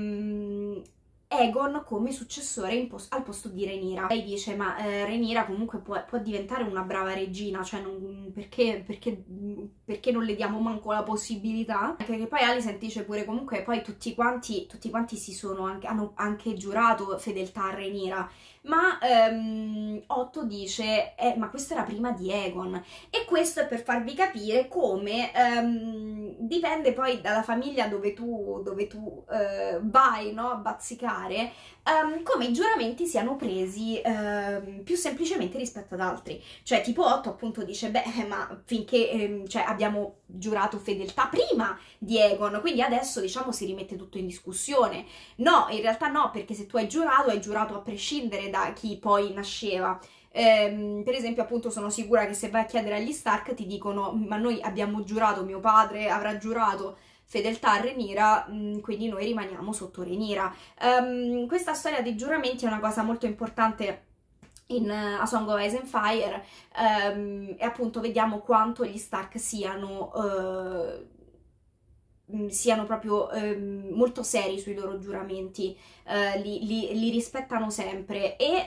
um, Aegon come successore in post al posto di Rhaenyra. Lei dice, ma eh, Rhaenyra comunque può, può diventare una brava regina, cioè non, perché, perché, perché non le diamo manco la possibilità? Anche che poi Alicent dice pure, comunque poi tutti quanti, tutti quanti si sono anche, hanno anche giurato fedeltà a Rhaenyra, ma um, Otto dice, eh, ma questo era prima di Aegon, e questo è per farvi capire come um, dipende poi dalla famiglia dove tu, dove tu uh, vai, no, a bazzicare, um, come i giuramenti siano presi uh, più semplicemente rispetto ad altri. Cioè tipo Otto appunto dice, beh, ma finché um, cioè, abbiamo giurato fedeltà prima di Aegon, quindi adesso diciamo si rimette tutto in discussione. No, in realtà no, perché se tu hai giurato, hai giurato a prescindere da chi poi nasceva. Ehm, per esempio appunto sono sicura che se vai a chiedere agli Stark ti dicono, ma noi abbiamo giurato, mio padre avrà giurato fedeltà a Rhaenyra, quindi noi rimaniamo sotto Rhaenyra. Um, questa storia dei giuramenti è una cosa molto importante in uh, A Song of Ice and Fire, um, e appunto vediamo quanto gli Stark siano uh, siano proprio um, molto seri sui loro giuramenti, uh, li, li, li rispettano sempre, e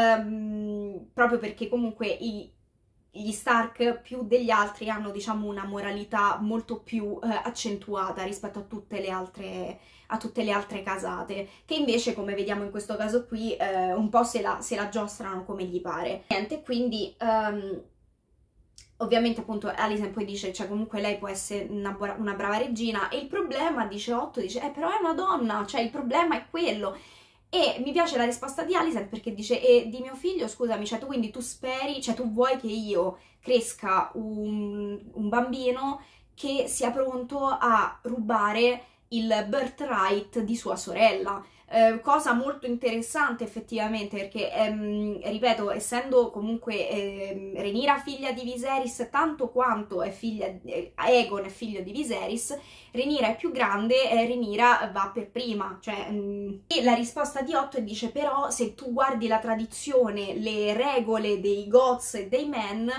um, proprio perché comunque i, gli Stark più degli altri hanno diciamo una moralità molto più uh, accentuata rispetto a tutte le altre a tutte le altre casate, che invece come vediamo in questo caso qui uh, un po' se la, se la giostrano come gli pare. Niente, quindi um, ovviamente appunto Alicent poi dice, cioè comunque lei può essere una, una brava regina, e il problema, dice Otto, dice, eh però è una donna, cioè il problema è quello. E mi piace la risposta di Alicent perché dice, e di mio figlio, scusami, cioè tu quindi tu speri, cioè tu vuoi che io cresca un, un bambino che sia pronto a rubare il birthright di sua sorella. Eh, cosa molto interessante effettivamente, perché ehm, ripeto, essendo comunque ehm, Rhaenyra figlia di Viserys tanto quanto è figlia eh, Aegon è figlio di Viserys, Rhaenyra è più grande e Rhaenyra va per prima, cioè mh. E la risposta di Otto dice, però se tu guardi la tradizione, le regole dei Goths e dei Men,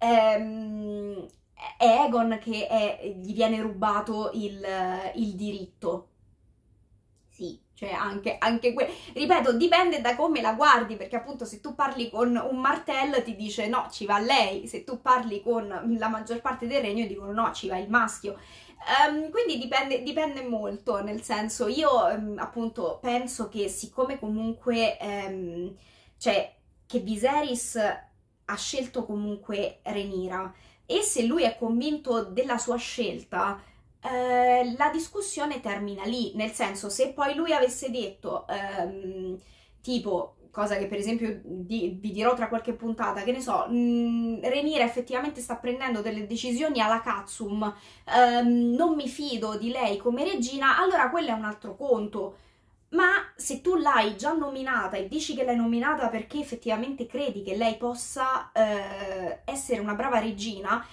ehm, è Aegon che è, gli viene rubato il, il diritto. Sì, cioè anche, anche que... ripeto, dipende da come la guardi, perché appunto se tu parli con un Martell ti dice no, ci va lei, se tu parli con la maggior parte del regno dicono no, ci va il maschio. Um, quindi dipende, dipende molto, nel senso, io um, appunto penso che siccome comunque um, cioè che Viserys ha scelto comunque Rhaenyra, e se lui è convinto della sua scelta, Eh, la discussione termina lì, nel senso, se poi lui avesse detto ehm, tipo, cosa che per esempio di, vi dirò tra qualche puntata, che ne so, mh, Rhaenyra effettivamente sta prendendo delle decisioni alla Katsum, ehm, non mi fido di lei come regina, allora quello è un altro conto. Ma se tu l'hai già nominata e dici che l'hai nominata perché effettivamente credi che lei possa eh, essere una brava regina,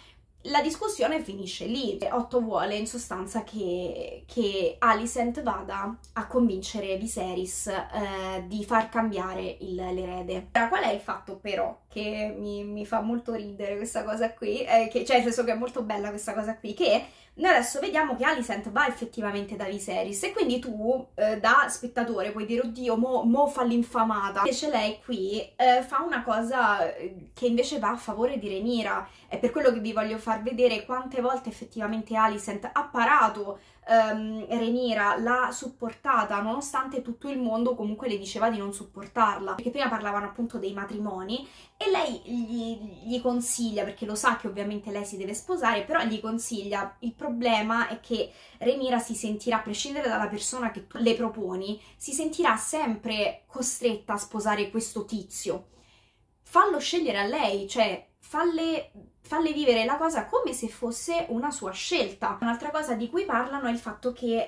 la discussione finisce lì. Otto vuole in sostanza che, che Alicent vada a convincere Viserys eh, di far cambiare l'erede. Ora, qual è il fatto però che mi, mi fa molto ridere questa cosa qui, eh, che, cioè nel senso che è molto bella questa cosa qui, che noi adesso vediamo che Alicent va effettivamente da Viserys e quindi tu eh, da spettatore puoi dire oddio mo, mo fa l'infamata, invece lei qui eh, fa una cosa che invece va a favore di Rhaenyra. È per quello che vi voglio far vedere quante volte effettivamente Alicent ha parato um, Rhaenyra, l'ha supportata nonostante tutto il mondo comunque le diceva di non supportarla, perché prima parlavano appunto dei matrimoni e lei gli, gli consiglia, perché lo sa che ovviamente lei si deve sposare, però gli consiglia: il problema è che Rhaenyra si sentirà, a prescindere dalla persona che tu le proponi, si sentirà sempre costretta a sposare questo tizio. Fallo scegliere a lei, cioè falle, falle vivere la cosa come se fosse una sua scelta. Un'altra cosa di cui parlano è il fatto che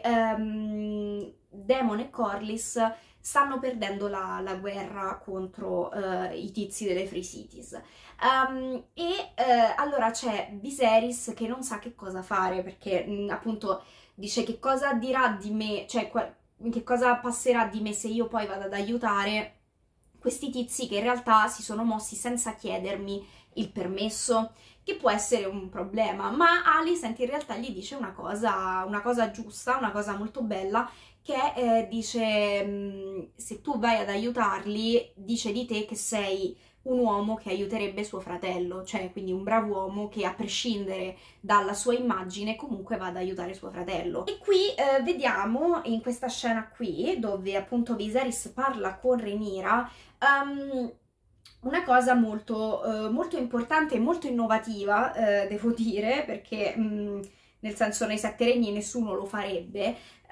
um, Daemon e Corlys stanno perdendo la, la guerra contro uh, i tizi delle Free Cities. Um, e uh, allora c'è Viserys che non sa che cosa fare, perché mh, appunto dice: che cosa dirà di me, cioè che cosa passerà di me se io poi vado ad aiutare questi tizi che in realtà si sono mossi senza chiedermi il permesso, che può essere un problema. Ma Alicent in realtà gli dice una cosa, una cosa giusta, una cosa molto bella, che eh, dice: mh, se tu vai ad aiutarli, dice di te che sei un uomo che aiuterebbe suo fratello, cioè quindi un bravo uomo che a prescindere dalla sua immagine comunque va ad aiutare suo fratello. E qui eh, vediamo in questa scena qui, dove appunto Viserys parla con Rhaenyra, um, una cosa molto, uh, molto importante e molto innovativa, uh, devo dire, perché um, nel senso nei Sette Regni nessuno lo farebbe,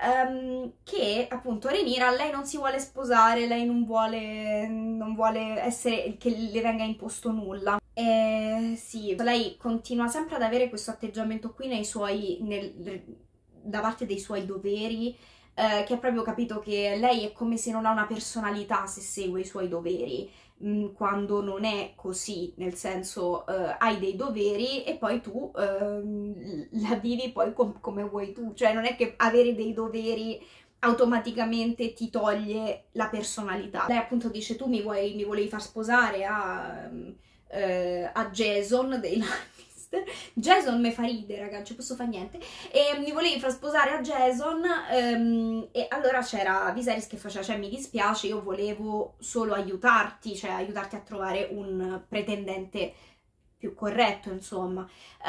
um, che appunto Rhaenyra, lei non si vuole sposare, lei non vuole, non vuole essere, che le venga imposto nulla. E sì, lei continua sempre ad avere questo atteggiamento qui nei suoi, nel, da parte dei suoi doveri, eh, che ha proprio capito che lei è come se non ha una personalità se segue i suoi doveri, mh, quando non è così, nel senso eh, hai dei doveri e poi tu eh, la vivi poi com come vuoi tu, cioè non è che avere dei doveri automaticamente ti toglie la personalità. Lei appunto dice: tu mi, vuoi, mi volevi far sposare a, eh, a Jason dei Lannister. Jason mi fa ridere, raga, non ci posso fare niente. E mi volevi far sposare a Jason, um, e allora c'era Viserys che faceva: cioè mi dispiace, io volevo solo aiutarti, cioè aiutarti a trovare un pretendente più corretto, insomma.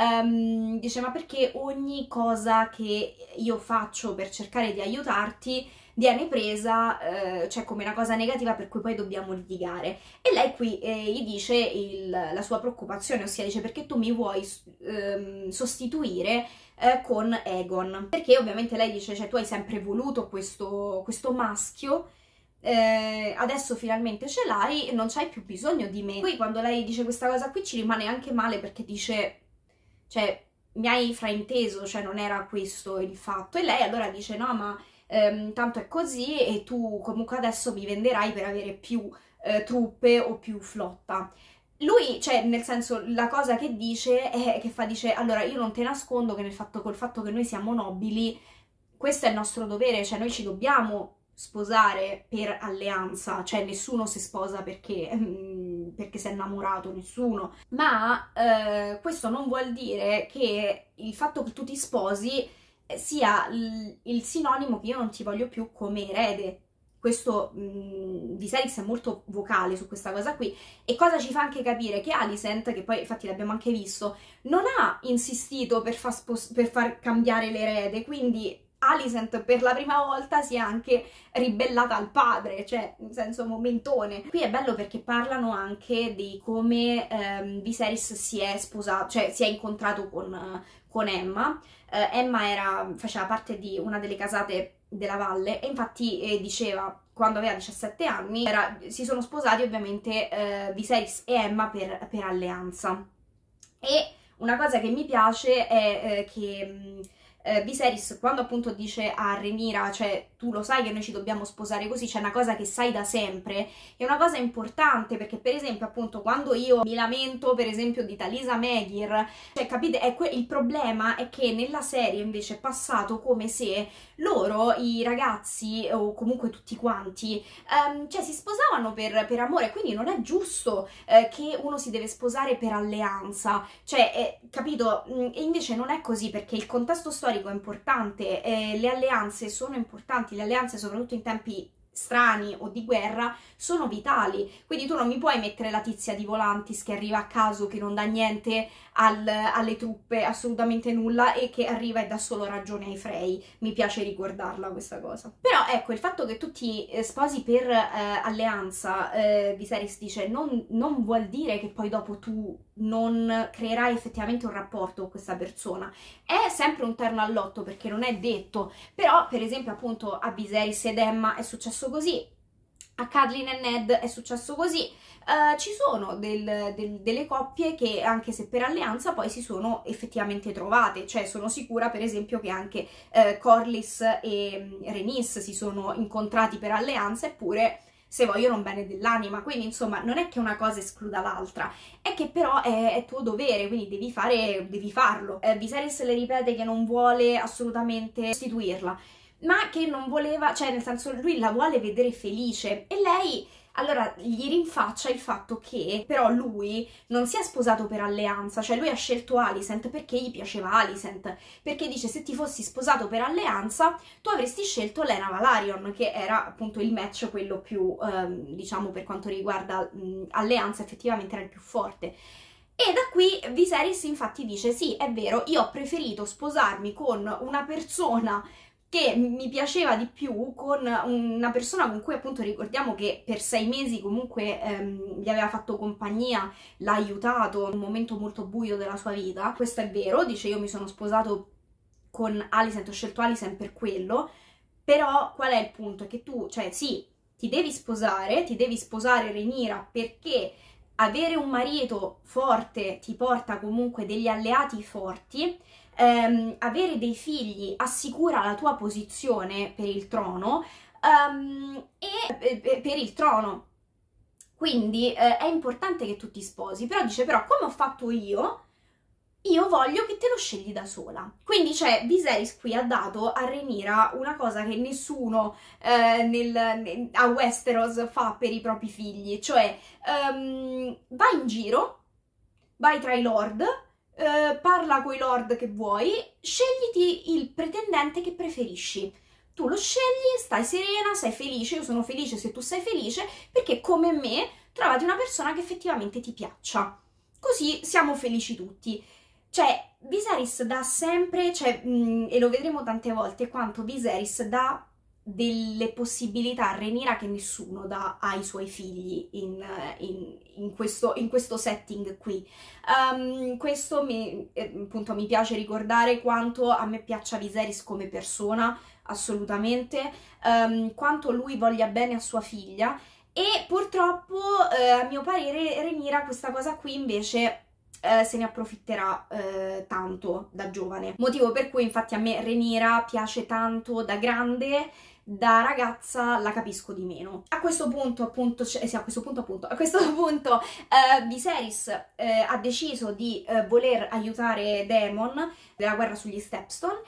Um, dice: ma perché ogni cosa che io faccio per cercare di aiutarti viene presa, eh, cioè come una cosa negativa per cui poi dobbiamo litigare. E lei qui eh, gli dice il, la sua preoccupazione, ossia dice: perché tu mi vuoi ehm, sostituire eh, con Aegon? Perché ovviamente lei dice: cioè tu hai sempre voluto questo, questo maschio, Eh, adesso finalmente ce l'hai e non c'hai più bisogno di me. Qui quando lei dice questa cosa qui ci rimane anche male, perché dice: cioè mi hai frainteso, cioè non era questo il fatto. E lei allora dice: no, ma ehm, tanto è così e tu comunque adesso mi venderai per avere più eh, truppe o più flotta. Lui, cioè nel senso, la cosa che dice è che fa, dice: allora io non te nascondo che nel fatto, col fatto che noi siamo nobili, questo è il nostro dovere, cioè noi ci dobbiamo sposare per alleanza, cioè nessuno si sposa perché, mm, perché si è innamorato, nessuno, ma eh, questo non vuol dire che il fatto che tu ti sposi sia il, il sinonimo che io non ti voglio più come erede. Questo mh, Viserys è molto vocale su questa cosa qui, e cosa ci fa anche capire che Alicent, che poi infatti l'abbiamo anche visto, non ha insistito per far, per far cambiare l'erede, quindi Alicent per la prima volta si è anche ribellata al padre, cioè in senso momentone. Qui è bello perché parlano anche di come ehm, Viserys si è sposato, cioè si è incontrato con, uh, con Emma. Uh, Emma era, faceva parte di una delle casate della valle e infatti eh, diceva, quando aveva diciassette anni, era, si sono sposati ovviamente eh, Viserys e Emma per, per alleanza. E una cosa che mi piace è eh, che... Mh, eh, Viserys quando appunto dice a Rhaenyra, cioè tu lo sai che noi ci dobbiamo sposare così, c'è una cosa che sai da sempre, è una cosa importante, perché per esempio appunto quando io mi lamento per esempio di Talisa Meghir, cioè capite, è il problema è che nella serie invece è passato come se loro, i ragazzi o comunque tutti quanti, um, cioè si sposavano per, per amore, quindi non è giusto eh, che uno si deve sposare per alleanza, cioè è, capito? E invece non è così, perché il contesto storico è importante, eh, le alleanze sono importanti, le alleanze soprattutto in tempi strani o di guerra sono vitali, quindi tu non mi puoi mettere la tizia di Volantis che arriva a caso, che non dà niente al, alle truppe, assolutamente nulla, e che arriva e dà solo ragione ai Frey. Mi piace ricordarla questa cosa. Però ecco, il fatto che tu ti eh, sposi per eh, alleanza, eh, Viserys dice, non, non vuol dire che poi dopo tu non creerai effettivamente un rapporto con questa persona. È sempre un terno all'otto, perché non è detto, però per esempio appunto a Viserys ed Emma è successo così, a Catelyn e Ned è successo così, uh, ci sono del, del, delle coppie che anche se per alleanza poi si sono effettivamente trovate, cioè sono sicura per esempio che anche uh, Corlys e Rhaenys si sono incontrati per alleanza, eppure se vogliono bene dell'anima, quindi insomma non è che una cosa escluda l'altra, è che però è, è tuo dovere, quindi devi fare, devi farlo. Eh, Viserys le ripete che non vuole assolutamente sostituirla, ma che non voleva, cioè nel senso lui la vuole vedere felice, e lei allora gli rinfaccia il fatto che però lui non si è sposato per alleanza, cioè lui ha scelto Alicent perché gli piaceva Alicent, perché dice se ti fossi sposato per alleanza tu avresti scelto Lena Valarion, che era appunto il match quello più, ehm, diciamo per quanto riguarda mh, alleanza effettivamente era il più forte. E da qui Viserys infatti dice sì, è vero, io ho preferito sposarmi con una persona che mi piaceva di più, con una persona con cui appunto ricordiamo che per sei mesi comunque ehm, gli aveva fatto compagnia, l'ha aiutato in un momento molto buio della sua vita. Questo è vero, dice io mi sono sposato con Alicent, ho scelto Alicent per quello, però qual è il punto? È che tu, cioè sì, ti devi sposare, ti devi sposare Rhaenyra, perché avere un marito forte ti porta comunque degli alleati forti, Um, avere dei figli assicura la tua posizione per il trono, um, e eh, per il trono, quindi eh, è importante che tu ti sposi, però dice però come ho fatto io, io voglio che te lo scegli da sola. Quindi cioè Viserys qui ha dato a Rhaenyra una cosa che nessuno eh, nel, nel, a Westeros fa per i propri figli, cioè um, vai in giro, vai tra i lord, Uh, parla coi lord che vuoi, scegliti il pretendente che preferisci. Tu lo scegli, stai serena, sei felice, io sono felice se tu sei felice, perché come me trovate una persona che effettivamente ti piaccia. Così siamo felici tutti. Cioè, Viserys dà sempre, cioè, mh, e lo vedremo tante volte, quanto Viserys dà delle possibilità a Rhaenyra che nessuno dà ai suoi figli in, in, in, questo, in questo setting qui. Um, questo mi, appunto, mi piace ricordare quanto a me piaccia Viserys come persona, assolutamente, um, quanto lui voglia bene a sua figlia, e purtroppo eh, a mio parere Rhaenyra questa cosa qui invece Eh, se ne approfitterà eh, tanto da giovane, motivo per cui infatti a me Rhaenyra piace tanto da grande, da ragazza la capisco di meno. A questo punto appunto, eh, sì, a questo punto appunto, a questo punto eh, Viserys eh, ha deciso di eh, voler aiutare Daemon nella guerra sugli Stepstone,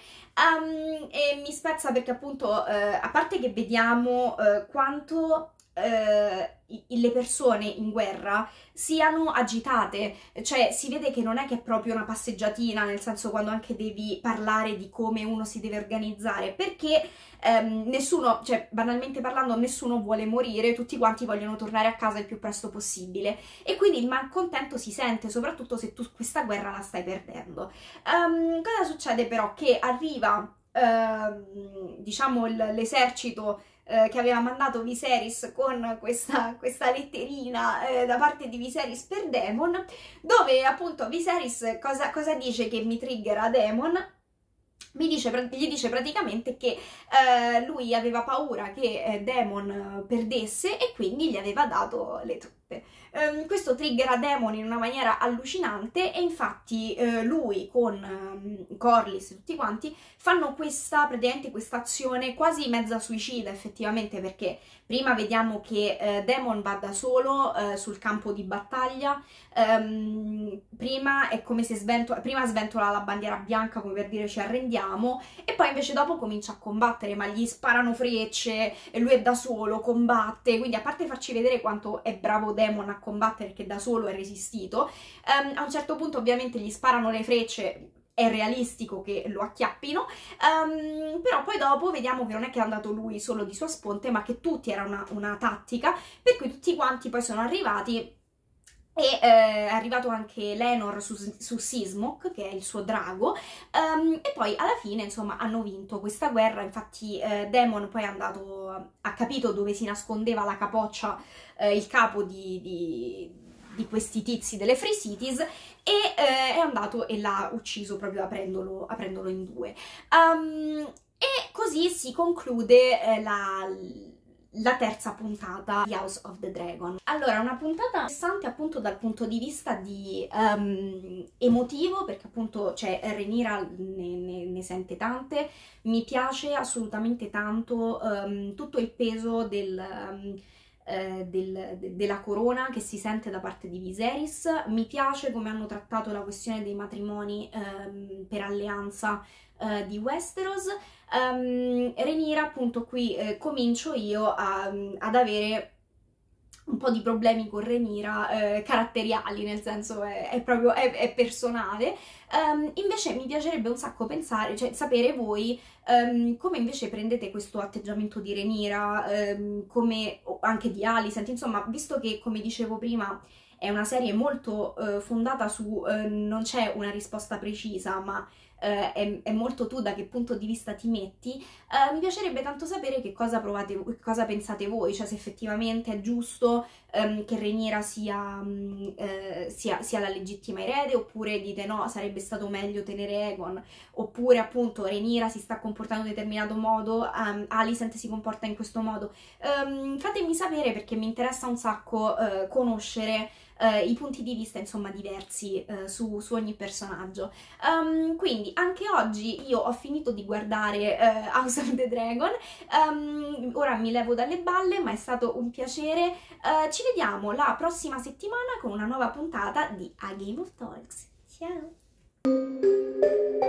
um, e mi spezza perché appunto eh, a parte che vediamo eh, quanto Uh, le persone in guerra siano agitate, cioè si vede che non è che è proprio una passeggiatina, nel senso quando anche devi parlare di come uno si deve organizzare, perché um, nessuno, cioè banalmente parlando, nessuno vuole morire, tutti quanti vogliono tornare a casa il più presto possibile, e quindi il malcontento si sente, soprattutto se tu questa guerra la stai perdendo. Um, cosa succede però? Che arriva uh, diciamo l'esercito Eh, che aveva mandato Viserys con questa, questa letterina eh, da parte di Viserys per Daemon, dove appunto Viserys cosa, cosa dice che mi triggera Daemon? Mi dice, gli dice praticamente che eh, lui aveva paura che eh, Daemon perdesse e quindi gli aveva dato le truppe. Um, questo triggera Daemon in una maniera allucinante e infatti uh, lui con um, Corlys e tutti quanti fanno questa, praticamente questa azione quasi mezza suicida effettivamente, perché prima vediamo che uh, Daemon va da solo uh, sul campo di battaglia, um, prima è come se sventola, prima sventola la bandiera bianca come per dire ci arrendiamo, e poi invece dopo comincia a combattere, ma gli sparano frecce e lui è da solo, combatte, quindi a parte farci vedere quanto è bravo Daemon a combattere, che da solo è resistito, um, a un certo punto ovviamente gli sparano le frecce, è realistico che lo acchiappino, um, però poi dopo vediamo che non è che è andato lui solo di sua sponte, ma che tutti era una, una tattica, per cui tutti quanti poi sono arrivati. E eh, è arrivato anche Laenor su, su Seasmoke, che è il suo drago, um, e poi alla fine, insomma, hanno vinto questa guerra. Infatti eh, Daemon poi è andato, ha capito dove si nascondeva la capoccia, eh, il capo di, di, di questi tizi delle Free Cities, e eh, è andato e l'ha ucciso proprio aprendolo, aprendolo in due. Um, e così si conclude eh, la... la terza puntata di House of the Dragon. Allora, una puntata interessante appunto dal punto di vista di um, emotivo, perché appunto cioè Rhaenyra ne, ne, ne sente tante, mi piace assolutamente tanto um, tutto il peso del, um, eh, del, de, della corona che si sente da parte di Viserys, mi piace come hanno trattato la questione dei matrimoni um, per alleanza uh, di Westeros. Um, Rhaenyra appunto qui eh, comincio io a, ad avere un po' di problemi con Rhaenyra eh, caratteriali, nel senso è, è proprio è, è personale. Um, invece mi piacerebbe un sacco pensare, cioè sapere voi um, come invece prendete questo atteggiamento di Rhaenyra, um, come anche di Alicent, insomma, visto che come dicevo prima è una serie molto uh, fondata su uh, non c'è una risposta precisa, ma Uh, è, è molto tu da che punto di vista ti metti, uh, mi piacerebbe tanto sapere che cosa provate, cosa pensate voi, cioè se effettivamente è giusto um, che Rhaenyra sia, um, uh, sia, sia la legittima erede, oppure dite no, sarebbe stato meglio tenere Aegon, oppure appunto Rhaenyra si sta comportando in un determinato modo, um, Alicent si comporta in questo modo. Um, fatemi sapere, perché mi interessa un sacco uh, conoscere Uh, i punti di vista insomma diversi uh, su, su ogni personaggio. Um, quindi anche oggi io ho finito di guardare uh, House of the Dragon, um, ora mi levo dalle balle, ma è stato un piacere. Uh, ci vediamo la prossima settimana con una nuova puntata di A Game of Talks. Ciao!